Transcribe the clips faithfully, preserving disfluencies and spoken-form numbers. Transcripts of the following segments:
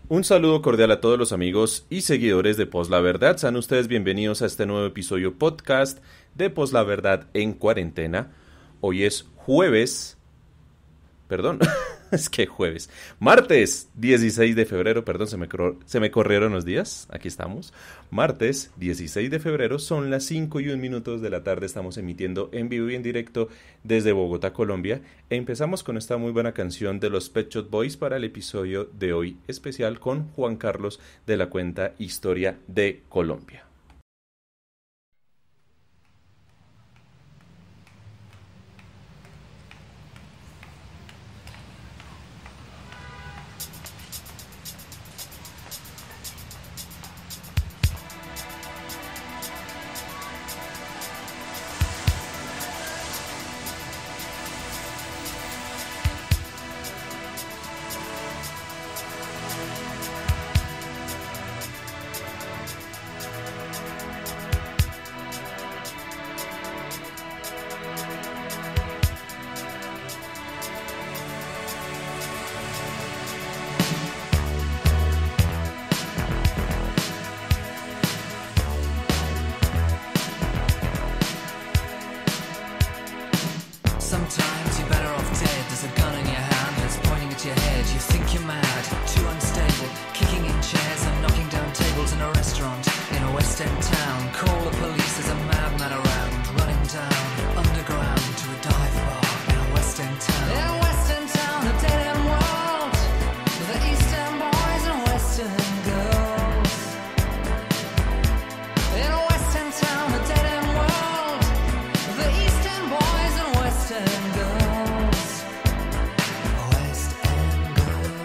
Un saludo cordial a todos los amigos y seguidores de Pos la Verdad. Sean ustedes bienvenidos a este nuevo episodio podcast de Pos la Verdad en cuarentena. Hoy es jueves, perdón, es que jueves, martes dieciséis de febrero, perdón, se me, se me corrieron los días, aquí estamos. Martes dieciséis de febrero, son las cinco y un minutos de la tarde, estamos emitiendo en vivo y en directo desde Bogotá, Colombia. E empezamos con esta muy buena canción de los Pet Shop Boys para el episodio de hoy especial con Juan Carlos de la cuenta Historia de Colombia. Sometimes you're better off dead. There's a gun in your hand and it's pointing at your head. You think you're mad, too unstable, kicking in chairs and knocking down tables in a restaurant in a West End town. Call the police, there's a madman around, running down underground to a dive bar in a West End town. In a West End town, a dead end world, with the East End boys and West End girls. In a West End town, a dead end world, with the East End boys and West End girls. West End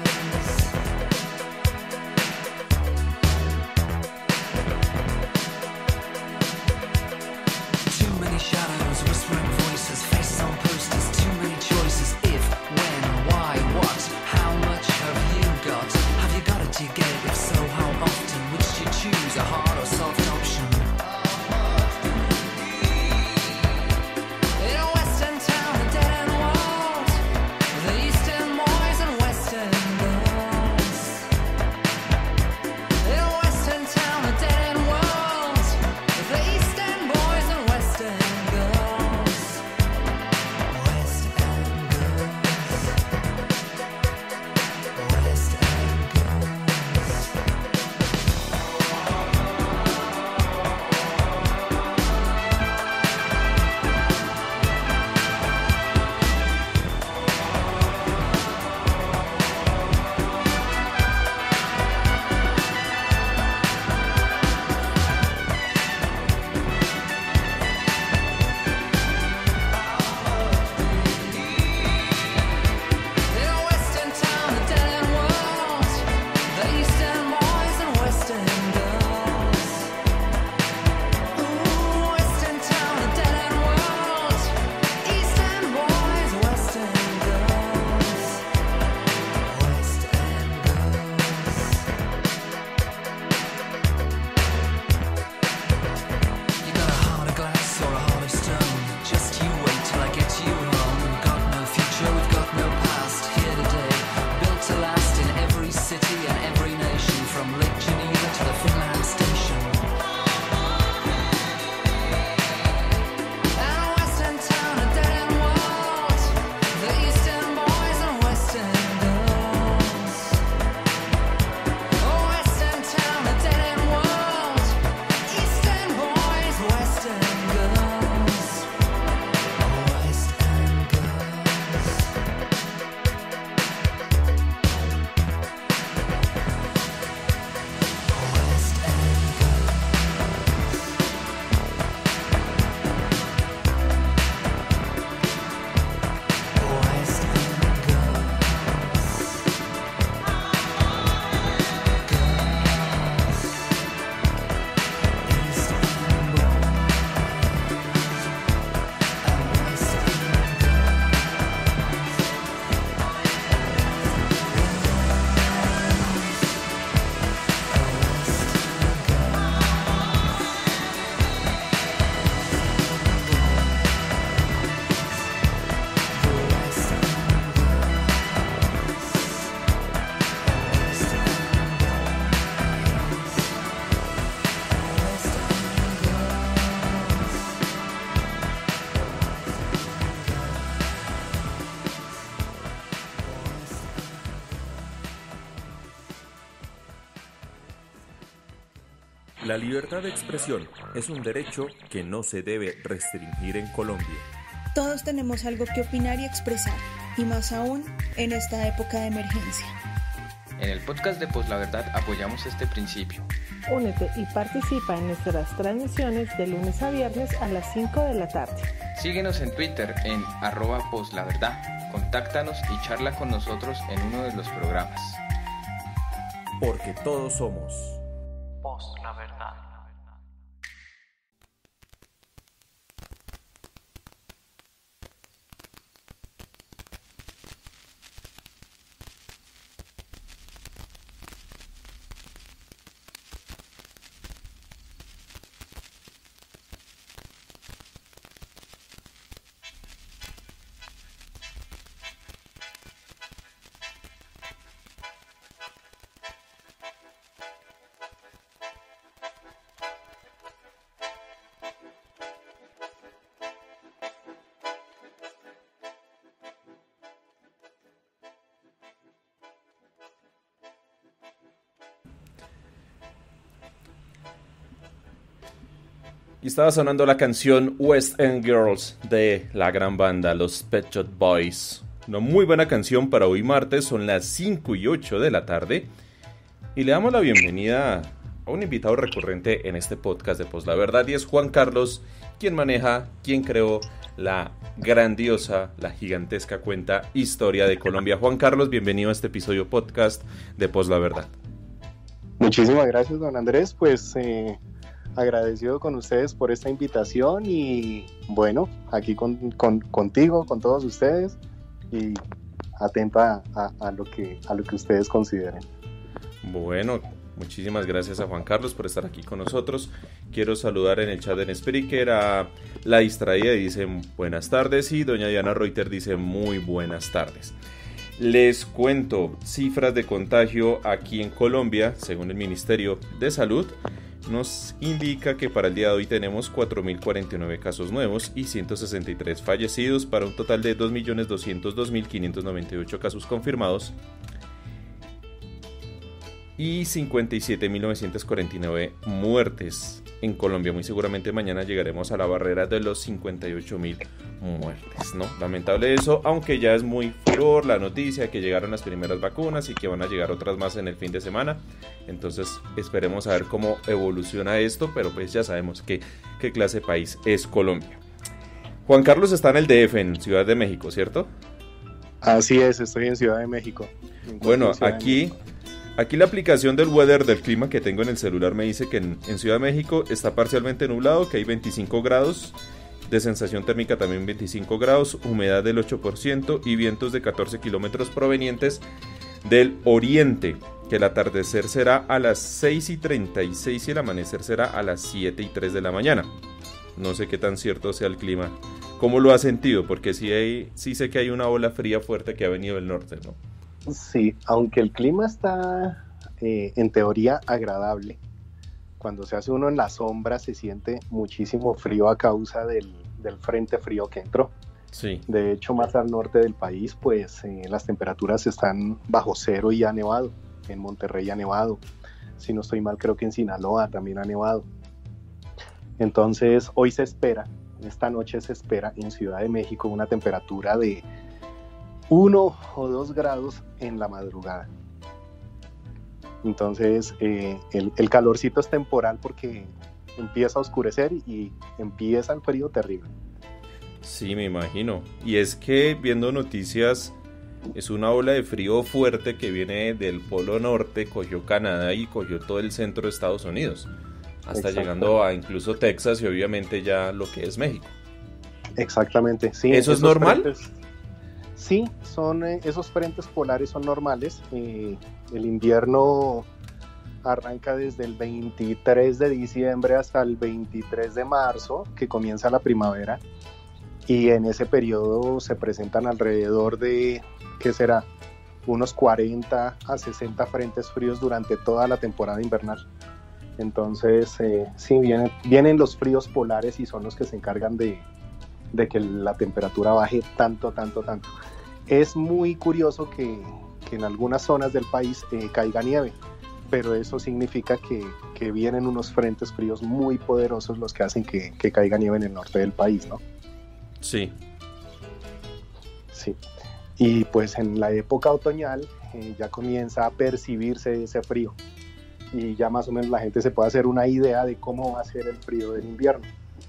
girls. La libertad de expresión es un derecho que no se debe restringir en Colombia. Todos tenemos algo que opinar y expresar, y más aún en esta época de emergencia. En el podcast de Pos La Verdad apoyamos este principio. Únete y participa en nuestras transmisiones de lunes a viernes a las cinco de la tarde. Síguenos en Twitter en arroba poslaverdad. Contáctanos y charla con nosotros en uno de los programas. Porque todos somos Pos La Verdad. Y estaba sonando la canción West End Girls de la gran banda Los Pet Shop Boys. Una muy buena canción para hoy martes, son las cinco y ocho de la tarde. Y le damos la bienvenida a un invitado recurrente en este podcast de Pos La Verdad. Y es Juan Carlos, quien maneja, quien creó la grandiosa, la gigantesca cuenta Historia de Colombia. Juan Carlos, bienvenido a este episodio podcast de Pos La Verdad. Muchísimas gracias, don Andrés. Pues... Eh... agradecido con ustedes por esta invitación y bueno, aquí con, con, contigo, con todos ustedes y atento a, a, a, lo que, a lo que ustedes consideren. Bueno, muchísimas gracias a Juan Carlos por estar aquí con nosotros. Quiero saludar en el chat en Spreaker a La Distraída, dice buenas tardes, y doña Diana Reuter dice muy buenas tardes. Les cuento cifras de contagio aquí en Colombia, según el Ministerio de Salud. Nos indica que para el día de hoy tenemos cuatro mil cuarenta y nueve casos nuevos y ciento sesenta y tres fallecidos, para un total de dos millones doscientos dos mil quinientos noventa y ocho casos confirmados y cincuenta y siete mil novecientos cuarenta y nueve muertes en Colombia. Muy seguramente mañana llegaremos a la barrera de los cincuenta y ocho mil muertes, ¿no? Lamentable eso, aunque ya es muy furor la noticia que llegaron las primeras vacunas y que van a llegar otras más en el fin de semana. Entonces esperemos a ver cómo evoluciona esto, pero pues ya sabemos que, qué clase de país es Colombia. Juan Carlos está en el D F, en Ciudad de México, ¿cierto? Así es, estoy en Ciudad de México. Bueno, aquí... Aquí la aplicación del weather, del clima que tengo en el celular, me dice que en, en Ciudad de México está parcialmente nublado, que hay veinticinco grados, de sensación térmica también veinticinco grados, humedad del ocho por ciento y vientos de catorce kilómetros provenientes del oriente, que el atardecer será a las seis y treinta y seis y el amanecer será a las siete y tres de la mañana. No sé qué tan cierto sea el clima. ¿Cómo lo ha sentido? Porque sí, hay, sí sé que hay una ola fría fuerte que ha venido del norte, ¿no? Sí, aunque el clima está eh, en teoría agradable, cuando se hace uno en la sombra se siente muchísimo frío a causa del, del frente frío que entró. Sí. De hecho, más al norte del país, pues eh, las temperaturas están bajo cero y ha nevado. En Monterrey ha nevado. Si no estoy mal, creo que en Sinaloa también ha nevado. Entonces, hoy se espera, esta noche se espera en Ciudad de México una temperatura de uno o dos grados en la madrugada. Entonces eh, el, el calorcito es temporal porque empieza a oscurecer y empieza el frío terrible. Sí, me imagino. Y es que viendo noticias, es una ola de frío fuerte que viene del Polo Norte, cogió Canadá y cogió todo el centro de Estados Unidos, hasta Exacto. llegando a incluso Texas y obviamente ya lo que es México. Exactamente, sí. ¿Eso es normal? Frentes, sí, son, eh, esos frentes polares son normales. Eh, el invierno arranca desde el veintitrés de diciembre hasta el veintitrés de marzo, que comienza la primavera, y en ese periodo se presentan alrededor de, ¿qué será?, unos cuarenta a sesenta frentes fríos durante toda la temporada invernal. Entonces, eh, sí, vienen, vienen los fríos polares y son los que se encargan de, de que la temperatura baje tanto, tanto, tanto. Es muy curioso que, que en algunas zonas del país eh, caiga nieve. pero eso significa que, que vienen unos frentes fríos muy poderosos los que hacen que, que caiga nieve en el norte del país, ¿no? Sí. Sí. Y pues en la época otoñal eh, ya comienza a percibirse ese frío y ya más o menos la gente se puede hacer una idea de cómo va a ser el frío del invierno.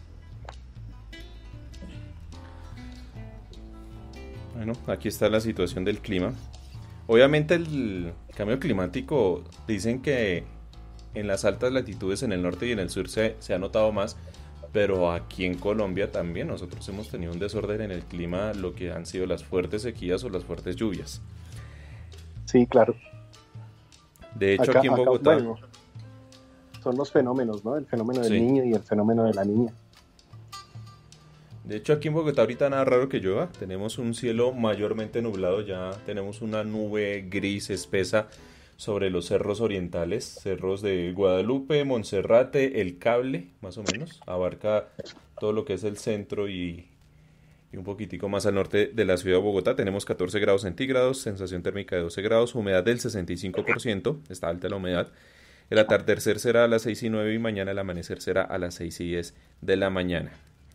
Bueno, aquí está la situación del clima. Obviamente el cambio climático, dicen que en las altas latitudes en el norte y en el sur se, se ha notado más, pero aquí en Colombia también nosotros hemos tenido un desorden en el clima, lo que han sido las fuertes sequías o las fuertes lluvias. Sí, claro. De hecho, acá, aquí en acá, Bogotá... bueno, son los fenómenos, ¿no? El fenómeno del Sí. niño y el fenómeno de la niña. De hecho, aquí en Bogotá ahorita nada raro que llueva. Tenemos un cielo mayormente nublado, ya tenemos una nube gris espesa sobre los cerros orientales, cerros de Guadalupe, Monserrate, El Cable, más o menos. Abarca todo lo que es el centro y, y un poquitico más al norte de la ciudad de Bogotá. Tenemos catorce grados centígrados, sensación térmica de doce grados, humedad del sesenta y cinco por ciento, está alta la humedad. El atardecer será a las seis y nueve y mañana el amanecer será a las seis y diez de la mañana.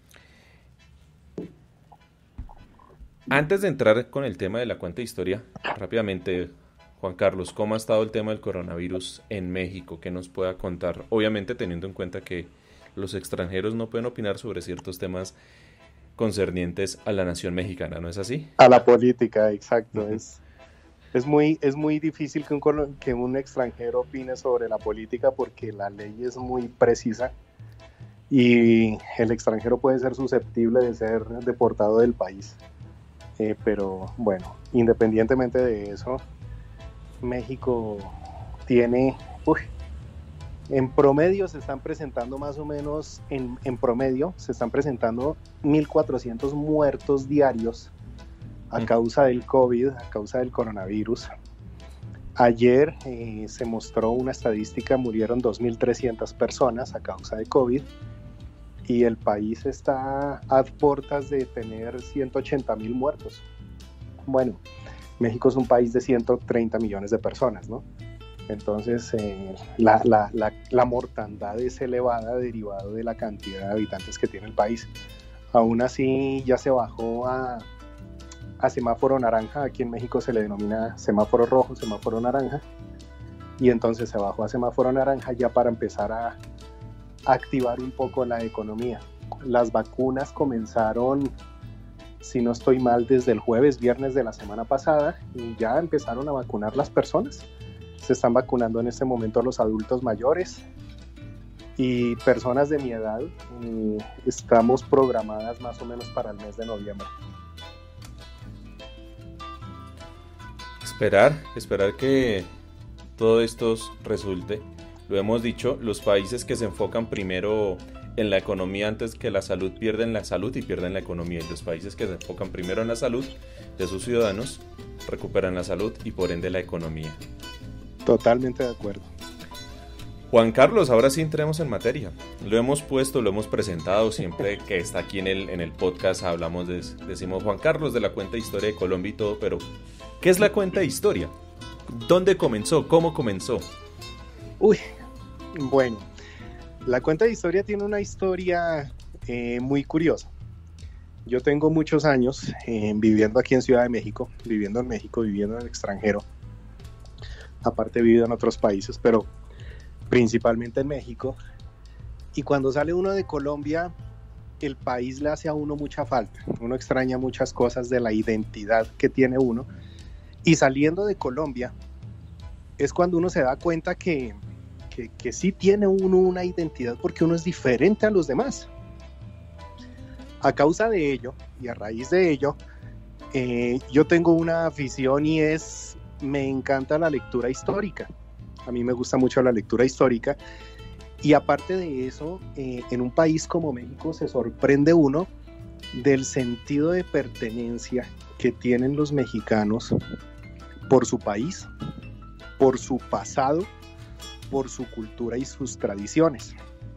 Antes de entrar con el tema de la cuenta de historia, rápidamente, Juan Carlos, ¿cómo ha estado el tema del coronavirus en México? ¿Qué nos pueda contar? Obviamente teniendo en cuenta que los extranjeros no pueden opinar sobre ciertos temas concernientes a la nación mexicana, ¿no es así? A la política, exacto. Uh-huh. Es, es, muy, es muy difícil que un, que un extranjero opine sobre la política porque la ley es muy precisa y el extranjero puede ser susceptible de ser deportado del país. Eh, pero bueno, independientemente de eso, México tiene, uy, en promedio se están presentando más o menos, en, en promedio se están presentando mil cuatrocientos muertos diarios a Mm. causa del COVID, a causa del coronavirus. Ayer eh, se mostró una estadística, murieron dos mil trescientas personas a causa de COVID. Y el país está a puertas de tener ciento ochenta mil muertos. Bueno, México es un país de ciento treinta millones de personas, ¿no? Entonces, eh, la, la, la, la mortandad es elevada derivado de la cantidad de habitantes que tiene el país. Aún así, ya se bajó a, a semáforo naranja. Aquí en México se le denomina semáforo rojo, semáforo naranja. Y entonces se bajó a semáforo naranja ya para empezar a activar un poco la economía. Las vacunas comenzaron, si no estoy mal, desde el jueves, viernes de la semana pasada y ya empezaron a vacunar las personas. Se están vacunando en este momento los adultos mayores y personas de mi edad. Eh, estamos programadas más o menos para el mes de noviembre. Esperar, esperar que todo esto resulte. Lo hemos dicho, los países que se enfocan primero en la economía antes que la salud pierden la salud y pierden la economía. Y los países que se enfocan primero en la salud de sus ciudadanos recuperan la salud y por ende la economía. Totalmente de acuerdo. Juan Carlos, ahora sí entremos en materia. Lo hemos puesto, lo hemos presentado, siempre que está aquí en el, en el podcast hablamos, de, decimos Juan Carlos de la cuenta de historia de Colombia y todo, pero ¿qué es la cuenta de historia? ¿Dónde comenzó? ¿Cómo comenzó? Uy, bueno, la cuenta de historia tiene una historia eh, muy curiosa. Yo tengo muchos años eh, viviendo aquí en Ciudad de México, viviendo en México, viviendo en el extranjero. Aparte he vivido en otros países, pero principalmente en México. Y cuando sale uno de Colombia, el país le hace a uno mucha falta. Uno extraña muchas cosas de la identidad que tiene uno. Y saliendo de Colombia, es cuando uno se da cuenta que Que, que sí tiene uno una identidad porque uno es diferente a los demás. A causa de ello y a raíz de ello, eh, yo tengo una afición y es, me encanta la lectura histórica. A mí me gusta mucho la lectura histórica y aparte de eso, eh, en un país como México se sorprende uno del sentido de pertenencia que tienen los mexicanos por su país, por su pasado, por su cultura y sus tradiciones.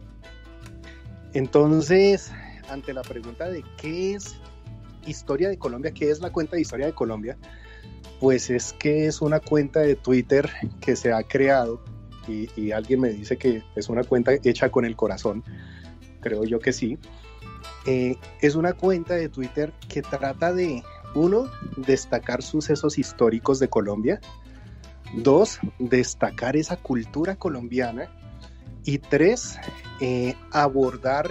Entonces, ante la pregunta de qué es Historia de Colombia, qué es la cuenta de Historia de Colombia, pues es que es una cuenta de Twitter que se ha creado y, y alguien me dice que es una cuenta hecha con el corazón, creo yo que sí. Eh, es una cuenta de Twitter que trata de, uno, destacar sucesos históricos de Colombia, dos, destacar esa cultura colombiana, y tres, eh, abordar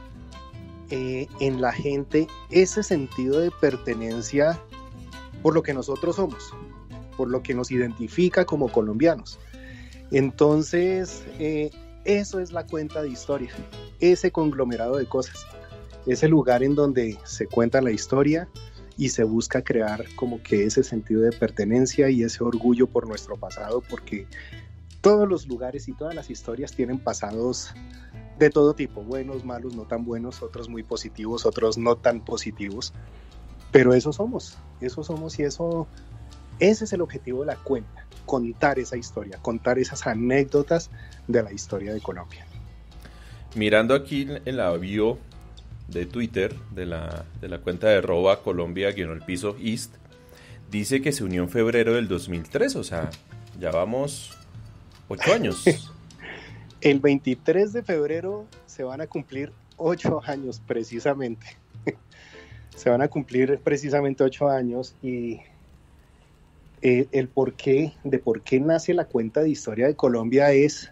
eh, en la gente ese sentido de pertenencia por lo que nosotros somos, por lo que nos identifica como colombianos. Entonces, eh, eso es la cuenta de historia, ese conglomerado de cosas, ese lugar en donde se cuenta la historia y se busca crear como que ese sentido de pertenencia y ese orgullo por nuestro pasado, porque todos los lugares y todas las historias tienen pasados de todo tipo, buenos, malos, no tan buenos, otros muy positivos, otros no tan positivos, pero eso somos, eso somos y eso, ese es el objetivo de la cuenta, contar esa historia, contar esas anécdotas de la historia de Colombia. Mirando aquí en la bio de Twitter de la, de la cuenta de arroba Colombia guión el piso East, dice que se unió en febrero del dos mil tres, o sea, ya vamos ocho años. El veintitrés de febrero se van a cumplir ocho años precisamente. Se van a cumplir precisamente ocho años y eh, el porqué, de por qué nace la cuenta de historia de Colombia es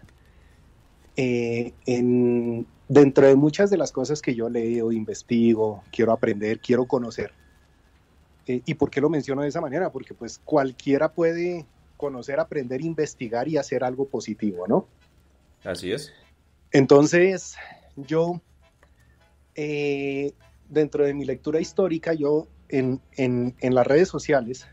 eh, en, dentro de muchas de las cosas que yo leo, investigo, quiero aprender, quiero conocer. Eh, ¿Y por qué lo menciono de esa manera? Porque pues cualquiera puede conocer, aprender, investigar y hacer algo positivo, ¿no? Así es. Entonces, yo, eh, dentro de mi lectura histórica, yo en, en, en las redes sociales,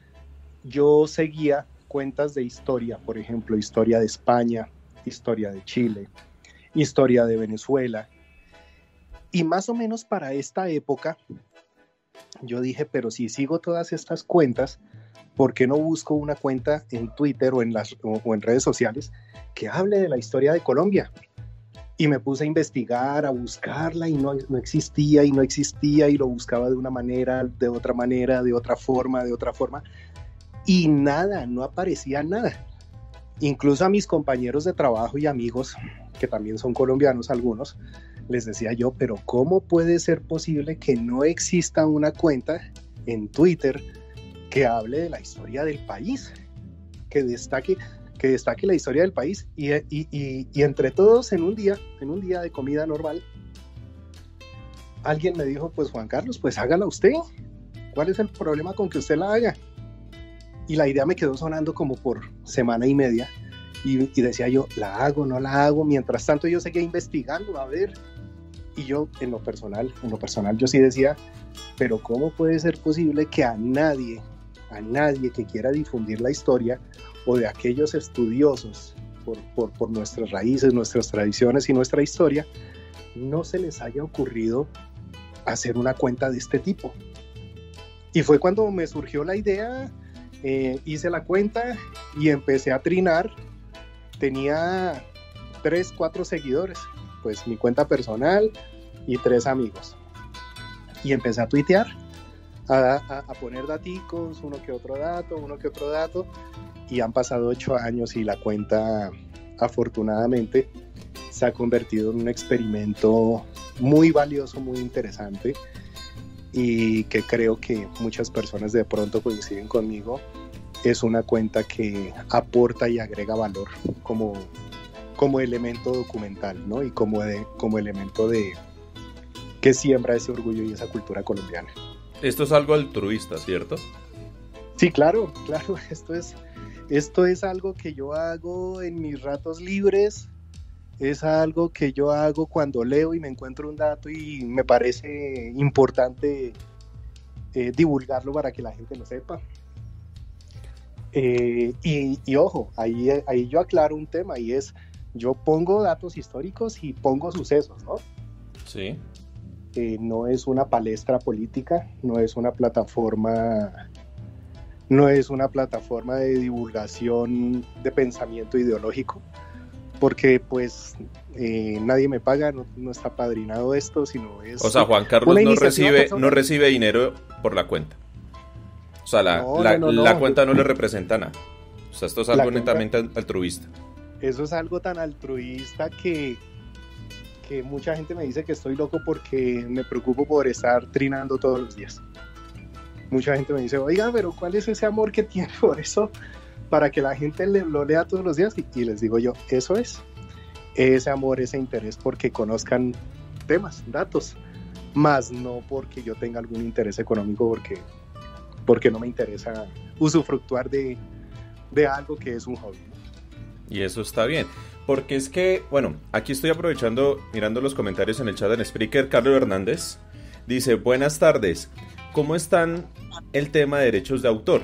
yo seguía cuentas de historia, por ejemplo, historia de España, historia de Chile, historia de Venezuela, y más o menos para esta época, yo dije, pero si sigo todas estas cuentas, ¿por qué no busco una cuenta en Twitter o en, las, o, o en redes sociales que hable de la historia de Colombia? Y me puse a investigar, a buscarla, y no, no existía, y no existía, y lo buscaba de una manera, de otra manera, de otra forma, de otra forma, y nada, no aparecía nada. Incluso a mis compañeros de trabajo y amigos, que también son colombianos algunos, les decía yo, pero ¿cómo puede ser posible que no exista una cuenta en Twitter que hable de la historia del país, que destaque, que destaque la historia del país? Y, y, y, y entre todos, en un día, en un día de comida normal, alguien me dijo, pues Juan Carlos, pues hágala usted. ¿Cuál es el problema con que usted la haga? Y la idea me quedó sonando como por semana y media, y, y decía yo, ¿la hago, no la hago? Mientras tanto yo seguía investigando, a ver, y yo en lo personal, en lo personal yo sí decía, pero ¿cómo puede ser posible que a nadie, a nadie que quiera difundir la historia, o de aquellos estudiosos por, por, por nuestras raíces, nuestras tradiciones y nuestra historia, no se les haya ocurrido hacer una cuenta de este tipo? Y fue cuando me surgió la idea, eh, hice la cuenta y empecé a trinar. Tenía tres, cuatro seguidores, pues mi cuenta personal y tres amigos. Y empecé a tuitear, a, a, a poner daticos, uno que otro dato, uno que otro dato, y han pasado ocho años y la cuenta, afortunadamente, se ha convertido en un experimento muy valioso, muy interesante, y que creo que muchas personas de pronto coinciden conmigo. Es una cuenta que aporta y agrega valor como, como elemento documental, ¿no? Y como, de, como elemento de que siembra ese orgullo y esa cultura colombiana. Esto es algo altruista, ¿cierto? Sí, claro, claro. Esto es, esto es algo que yo hago en mis ratos libres. Es algo que yo hago cuando leo y me encuentro un dato y me parece importante eh, divulgarlo para que la gente lo sepa. Eh, y, y ojo, ahí, ahí yo aclaro un tema, y es, yo pongo datos históricos y pongo sucesos, ¿no? Sí. Eh, no es una palestra política, no es una plataforma, no es una plataforma de divulgación de pensamiento ideológico, porque pues eh, nadie me paga, no, no está padrinado esto, sino es... O sea, Juan Carlos no recibe, no recibe dinero por la cuenta. O sea, la, no, la, no, no, la no. cuenta no le representa nada. O sea, esto es algo La netamente cuenta... altruista. eso es algo tan altruista que, que mucha gente me dice que estoy loco porque me preocupo por estar trinando todos los días. Mucha gente me dice, oiga, pero ¿cuál es ese amor que tiene por eso? Para que la gente le, lo lea todos los días. Y, y les digo yo, eso es. Ese amor, ese interés porque conozcan temas, datos. Más no porque yo tenga algún interés económico, porque, porque no me interesa usufructuar de, de algo que es un hobby. Y eso está bien. Porque es que, bueno, aquí estoy aprovechando, mirando los comentarios en el chat en Spreaker. Carlos Hernández dice, buenas tardes. ¿Cómo están el tema de derechos de autor?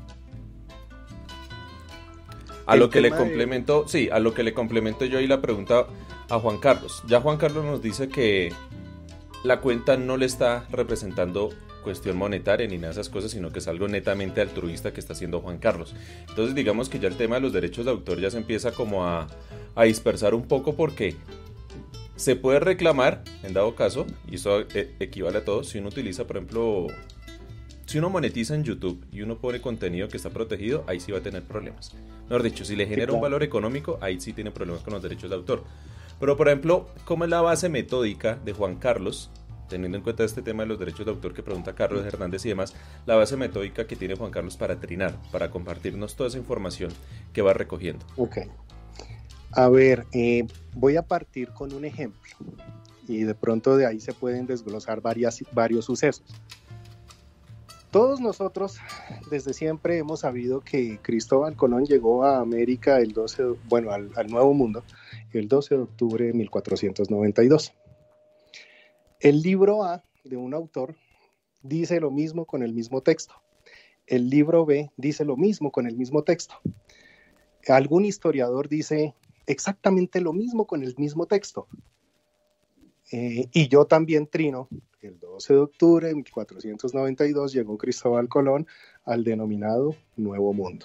A lo que le complemento, de... sí, a lo que le complemento yo ahí la pregunta a Juan Carlos. Ya Juan Carlos nos dice que la cuenta no le está representando cuestión monetaria ni nada de esas cosas, sino que es algo netamente altruista que está haciendo Juan Carlos. Entonces digamos que ya el tema de los derechos de autor ya se empieza como a, a dispersar un poco, porque se puede reclamar, en dado caso, y eso equivale a todo, si uno utiliza, por ejemplo, si uno monetiza en YouTube y uno pone contenido que está protegido, ahí sí va a tener problemas. Mejor dicho, si le genera sí, claro. un valor económico, ahí sí tiene problemas con los derechos de autor. Pero, por ejemplo, ¿cómo es la base metódica de Juan Carlos? Teniendo en cuenta este tema de los derechos de autor que pregunta Carlos Hernández y demás, la base metódica que tiene Juan Carlos para trinar, para compartirnos toda esa información que va recogiendo. Ok. A ver, eh, voy a partir con un ejemplo y de pronto de ahí se pueden desglosar varias, varios sucesos. Todos nosotros desde siempre hemos sabido que Cristóbal Colón llegó a América el doce, bueno, al, al Nuevo Mundo, el doce de octubre de mil cuatrocientos noventa y dos. El libro A de un autor dice lo mismo con el mismo texto. El libro B dice lo mismo con el mismo texto. Algún historiador dice exactamente lo mismo con el mismo texto. Eh, y yo también trino. El doce de octubre de mil cuatrocientos noventa y dos llegó Cristóbal Colón al denominado Nuevo Mundo.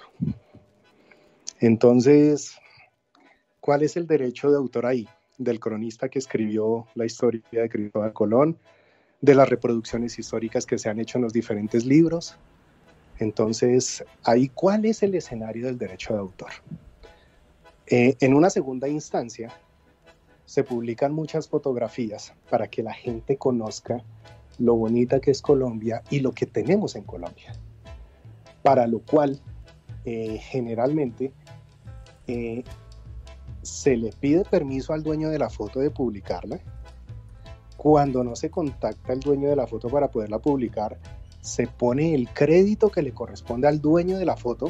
Entonces, ¿cuál es el derecho de autor ahí? Del cronista que escribió la historia de Cristóbal Colón, de las reproducciones históricas que se han hecho en los diferentes libros. Entonces, ahí, ¿cuál es el escenario del derecho de autor? Eh, en una segunda instancia, se publican muchas fotografías para que la gente conozca lo bonita que es Colombia y lo que tenemos en Colombia, para lo cual eh, generalmente eh, se le pide permiso al dueño de la foto de publicarla. Cuando no se contacta el dueño de la foto para poderla publicar, se pone el crédito que le corresponde al dueño de la foto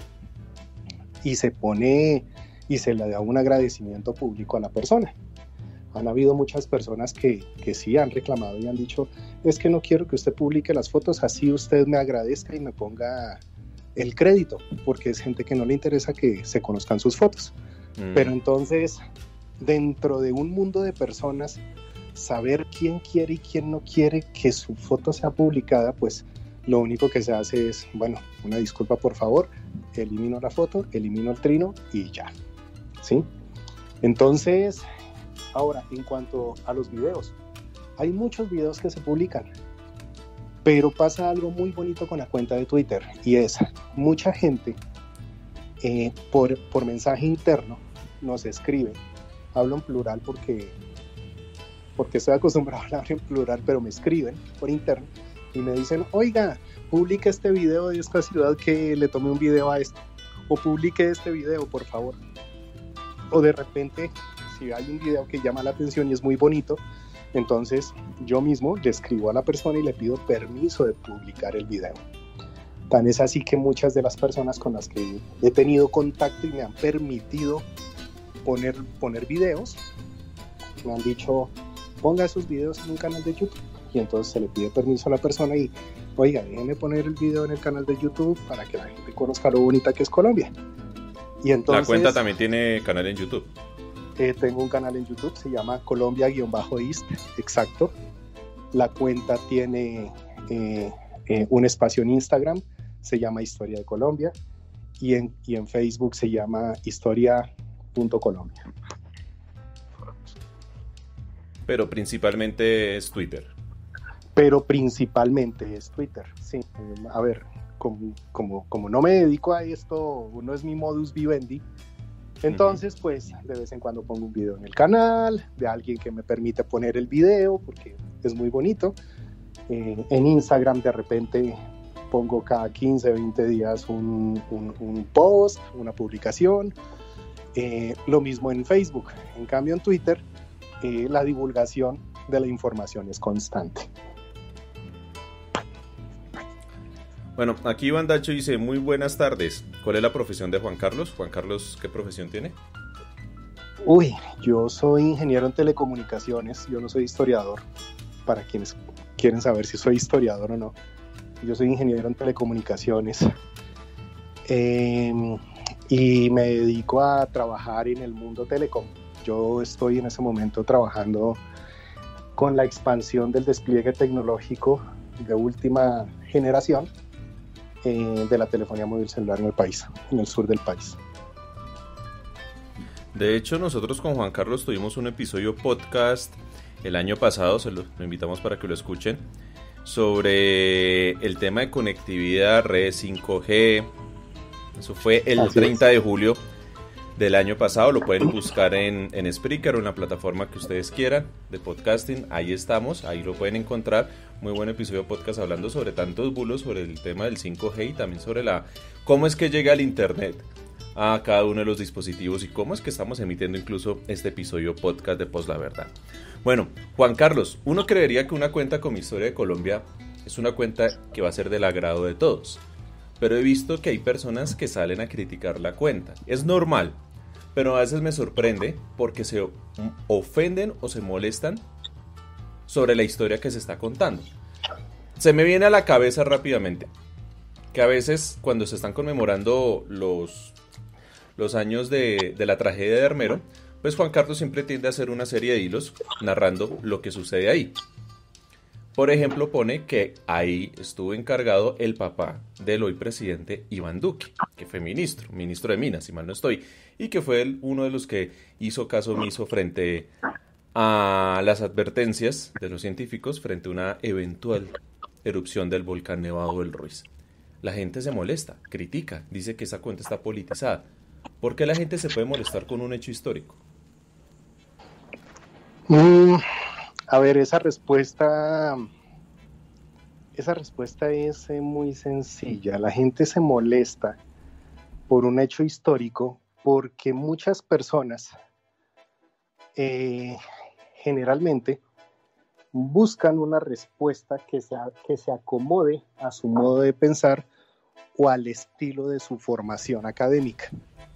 y se pone y se le da un agradecimiento público a la persona. Han habido muchas personas que, que sí han reclamado y han dicho, es que no quiero que usted publique las fotos, así usted me agradezca y me ponga el crédito, porque es gente que no le interesa que se conozcan sus fotos. Mm. Pero entonces, dentro de un mundo de personas, saber quién quiere y quién no quiere que su foto sea publicada, pues lo único que se hace es, bueno, una disculpa por favor, elimino la foto, elimino el trino y ya, ¿sí? Entonces, ahora, en cuanto a los videos, hay muchos videos que se publican, pero pasa algo muy bonito con la cuenta de Twitter, y es, mucha gente eh, por, por mensaje interno nos escribe, hablo en plural porque, porque estoy acostumbrado a hablar en plural, pero me escriben por interno y me dicen, oiga, publique este video de esta ciudad que le tomé un video a esto, o publique este video, por favor. O de repente, si hay un video que llama la atención y es muy bonito, entonces yo mismo le escribo a la persona y le pido permiso de publicar el video. Tan es así que muchas de las personas con las que he tenido contacto y me han permitido poner, poner videos, me han dicho, ponga esos videos en un canal de YouTube. Y entonces se le pide permiso a la persona y, oiga, déjeme poner el video en el canal de YouTube para que la gente conozca lo bonita que es Colombia. Y entonces, la cuenta también tiene canal en YouTube. Eh, tengo un canal en YouTube, se llama Colombia-East, exacto. La cuenta tiene eh, eh, un espacio en Instagram, se llama Historia de Colombia, y en, y en Facebook se llama historia punto colombia. Pero principalmente es Twitter. Pero principalmente es Twitter, sí. A ver, como, como, como no me dedico a esto, no es mi modus vivendi, Entonces, pues, de vez en cuando pongo un video en el canal, de alguien que me permite poner el video, porque es muy bonito. Eh, en Instagram, de repente, pongo cada quince, veinte días un, un, un post, una publicación. Eh, lo mismo en Facebook. En cambio, en Twitter, eh, la divulgación de la información es constante. Bueno, aquí Iván Dacho dice, muy buenas tardes. ¿Cuál es la profesión de Juan Carlos? Juan Carlos, ¿qué profesión tiene? Uy, yo soy ingeniero en telecomunicaciones, yo no soy historiador, para quienes quieren saber si soy historiador o no. Yo soy ingeniero en telecomunicaciones eh, y me dedico a trabajar en el mundo telecom. Yo estoy en ese momento trabajando con la expansión del despliegue tecnológico de última generación eh, de la telefonía móvil celular en el país, en el sur del país. De hecho, nosotros con Juan Carlos tuvimos un episodio podcast el año pasado, se lo, lo invitamos para que lo escuchen, sobre el tema de conectividad, redes cinco G. Eso fue el Así treinta es. de julio del año pasado. Lo pueden buscar en, en Spreaker o en la plataforma que ustedes quieran de podcasting. Ahí estamos, ahí lo pueden encontrar. Muy buen episodio de podcast hablando sobre tantos bulos, sobre el tema del cinco G y también sobre la cómo es que llega el internet a cada uno de los dispositivos y cómo es que estamos emitiendo incluso este episodio podcast de Post la Verdad. Bueno, Juan Carlos, uno creería que una cuenta como Historia de Colombia es una cuenta que va a ser del agrado de todos, pero he visto que hay personas que salen a criticar la cuenta. Es normal, pero a veces me sorprende porque se ofenden o se molestan sobre la historia que se está contando. Se me viene a la cabeza rápidamente que a veces cuando se están conmemorando los, los años de, de la tragedia de Armero, pues Juan Carlos siempre tiende a hacer una serie de hilos narrando lo que sucede ahí. Por ejemplo, pone que ahí estuvo encargado el papá del hoy presidente Iván Duque, que fue ministro, ministro de Minas, si mal no estoy, y que fue el, uno de los que hizo caso omiso frente a las advertencias de los científicos frente a una eventual erupción del volcán Nevado del Ruiz. La gente se molesta, critica, dice que esa cuenta está politizada. ¿Por qué la gente se puede molestar con un hecho histórico? Mm, a ver, esa respuesta, esa respuesta es eh, muy sencilla. La gente se molesta por un hecho histórico porque muchas personas eh, generalmente buscan una respuesta que se, que se acomode a su modo de pensar o al estilo de su formación académica.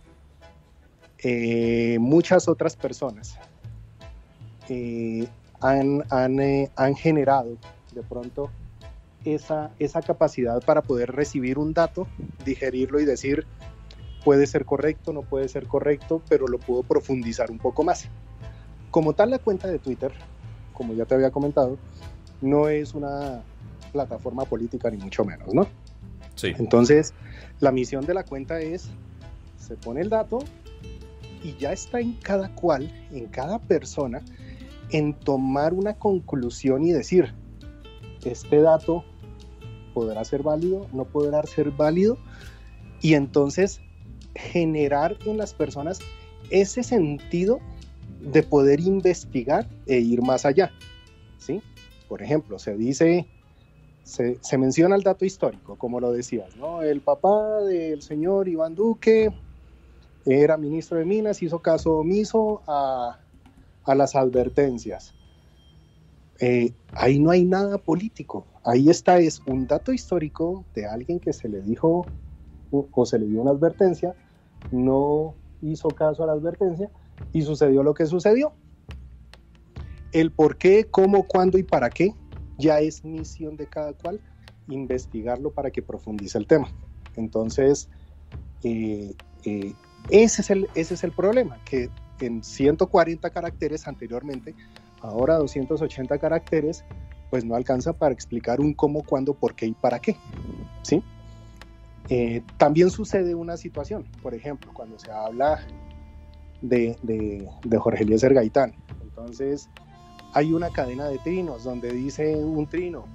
Eh, muchas otras personas eh, han, han, eh, han generado de pronto esa, esa capacidad para poder recibir un dato, digerirlo y decir puede ser correcto, no puede ser correcto, pero lo puedo profundizar un poco más. Como tal, la cuenta de Twitter, como ya te había comentado, no es una plataforma política ni mucho menos, ¿no? Sí. Entonces, la misión de la cuenta es, se pone el dato y ya está en cada cual, en cada persona, en tomar una conclusión y decir, este dato podrá ser válido, no podrá ser válido, y entonces generar en las personas ese sentido de poder investigar e ir más allá, ¿sí? Por ejemplo, se dice, se, se menciona el dato histórico, como lo decías, ¿no? El papá del señor Iván Duque era ministro de Minas, hizo caso omiso a, a las advertencias. Eh, ahí no hay nada político, ahí está, es un dato histórico de alguien que se le dijo o, o se le dio una advertencia, no hizo caso a la advertencia y sucedió lo que sucedió. El por qué, cómo, cuándo y para qué ya es misión de cada cual investigarlo para que profundice el tema. Entonces, eh, eh, ese es el, ese es el problema, que en ciento cuarenta caracteres anteriormente, ahora doscientos ochenta caracteres, pues no alcanza para explicar un cómo, cuándo, por qué y para qué, ¿sí? Eh, también sucede una situación, por ejemplo, cuando se habla de, de, de Jorge Eliezer Gaitán. Entonces, hay una cadena de trinos donde dice un trino,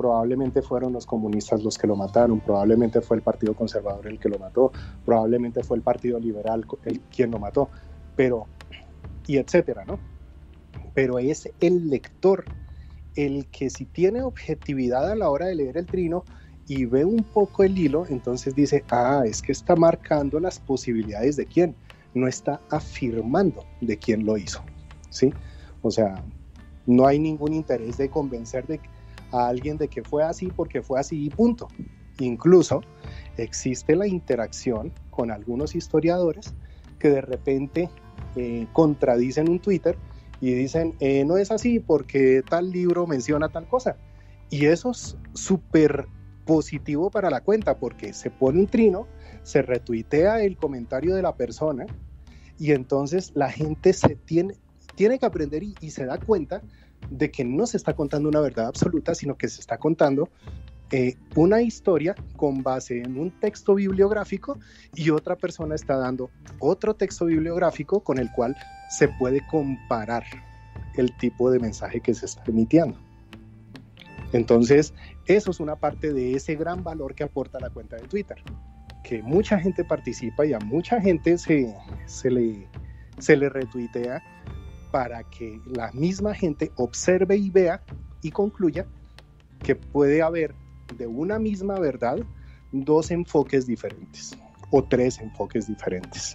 probablemente fueron los comunistas los que lo mataron, probablemente fue el Partido Conservador el que lo mató, probablemente fue el Partido Liberal el quien lo mató, pero, y etcétera, ¿no? Pero es el lector el que, si tiene objetividad a la hora de leer el trino y ve un poco el hilo, entonces dice, ah, es que está marcando las posibilidades de quién, no está afirmando de quién lo hizo, ¿sí? O sea, no hay ningún interés de convencer de, a alguien de que fue así porque fue así y punto. Incluso existe la interacción con algunos historiadores que de repente eh, contradicen un Twitter y dicen, eh, no es así porque tal libro menciona tal cosa. Y eso es súper positivo para la cuenta, porque se pone un trino, se retuitea el comentario de la persona y entonces la gente se tiene, tiene que aprender y, y se da cuenta de que no se está contando una verdad absoluta, sino que se está contando eh, una historia con base en un texto bibliográfico, y otra persona está dando otro texto bibliográfico con el cual se puede comparar el tipo de mensaje que se está emitiendo. Entonces, eso es una parte de ese gran valor que aporta la cuenta de Twitter, que mucha gente participa y a mucha gente se, se, le, se le retuitea para que la misma gente observe y vea y concluya que puede haber de una misma verdad dos enfoques diferentes o tres enfoques diferentes.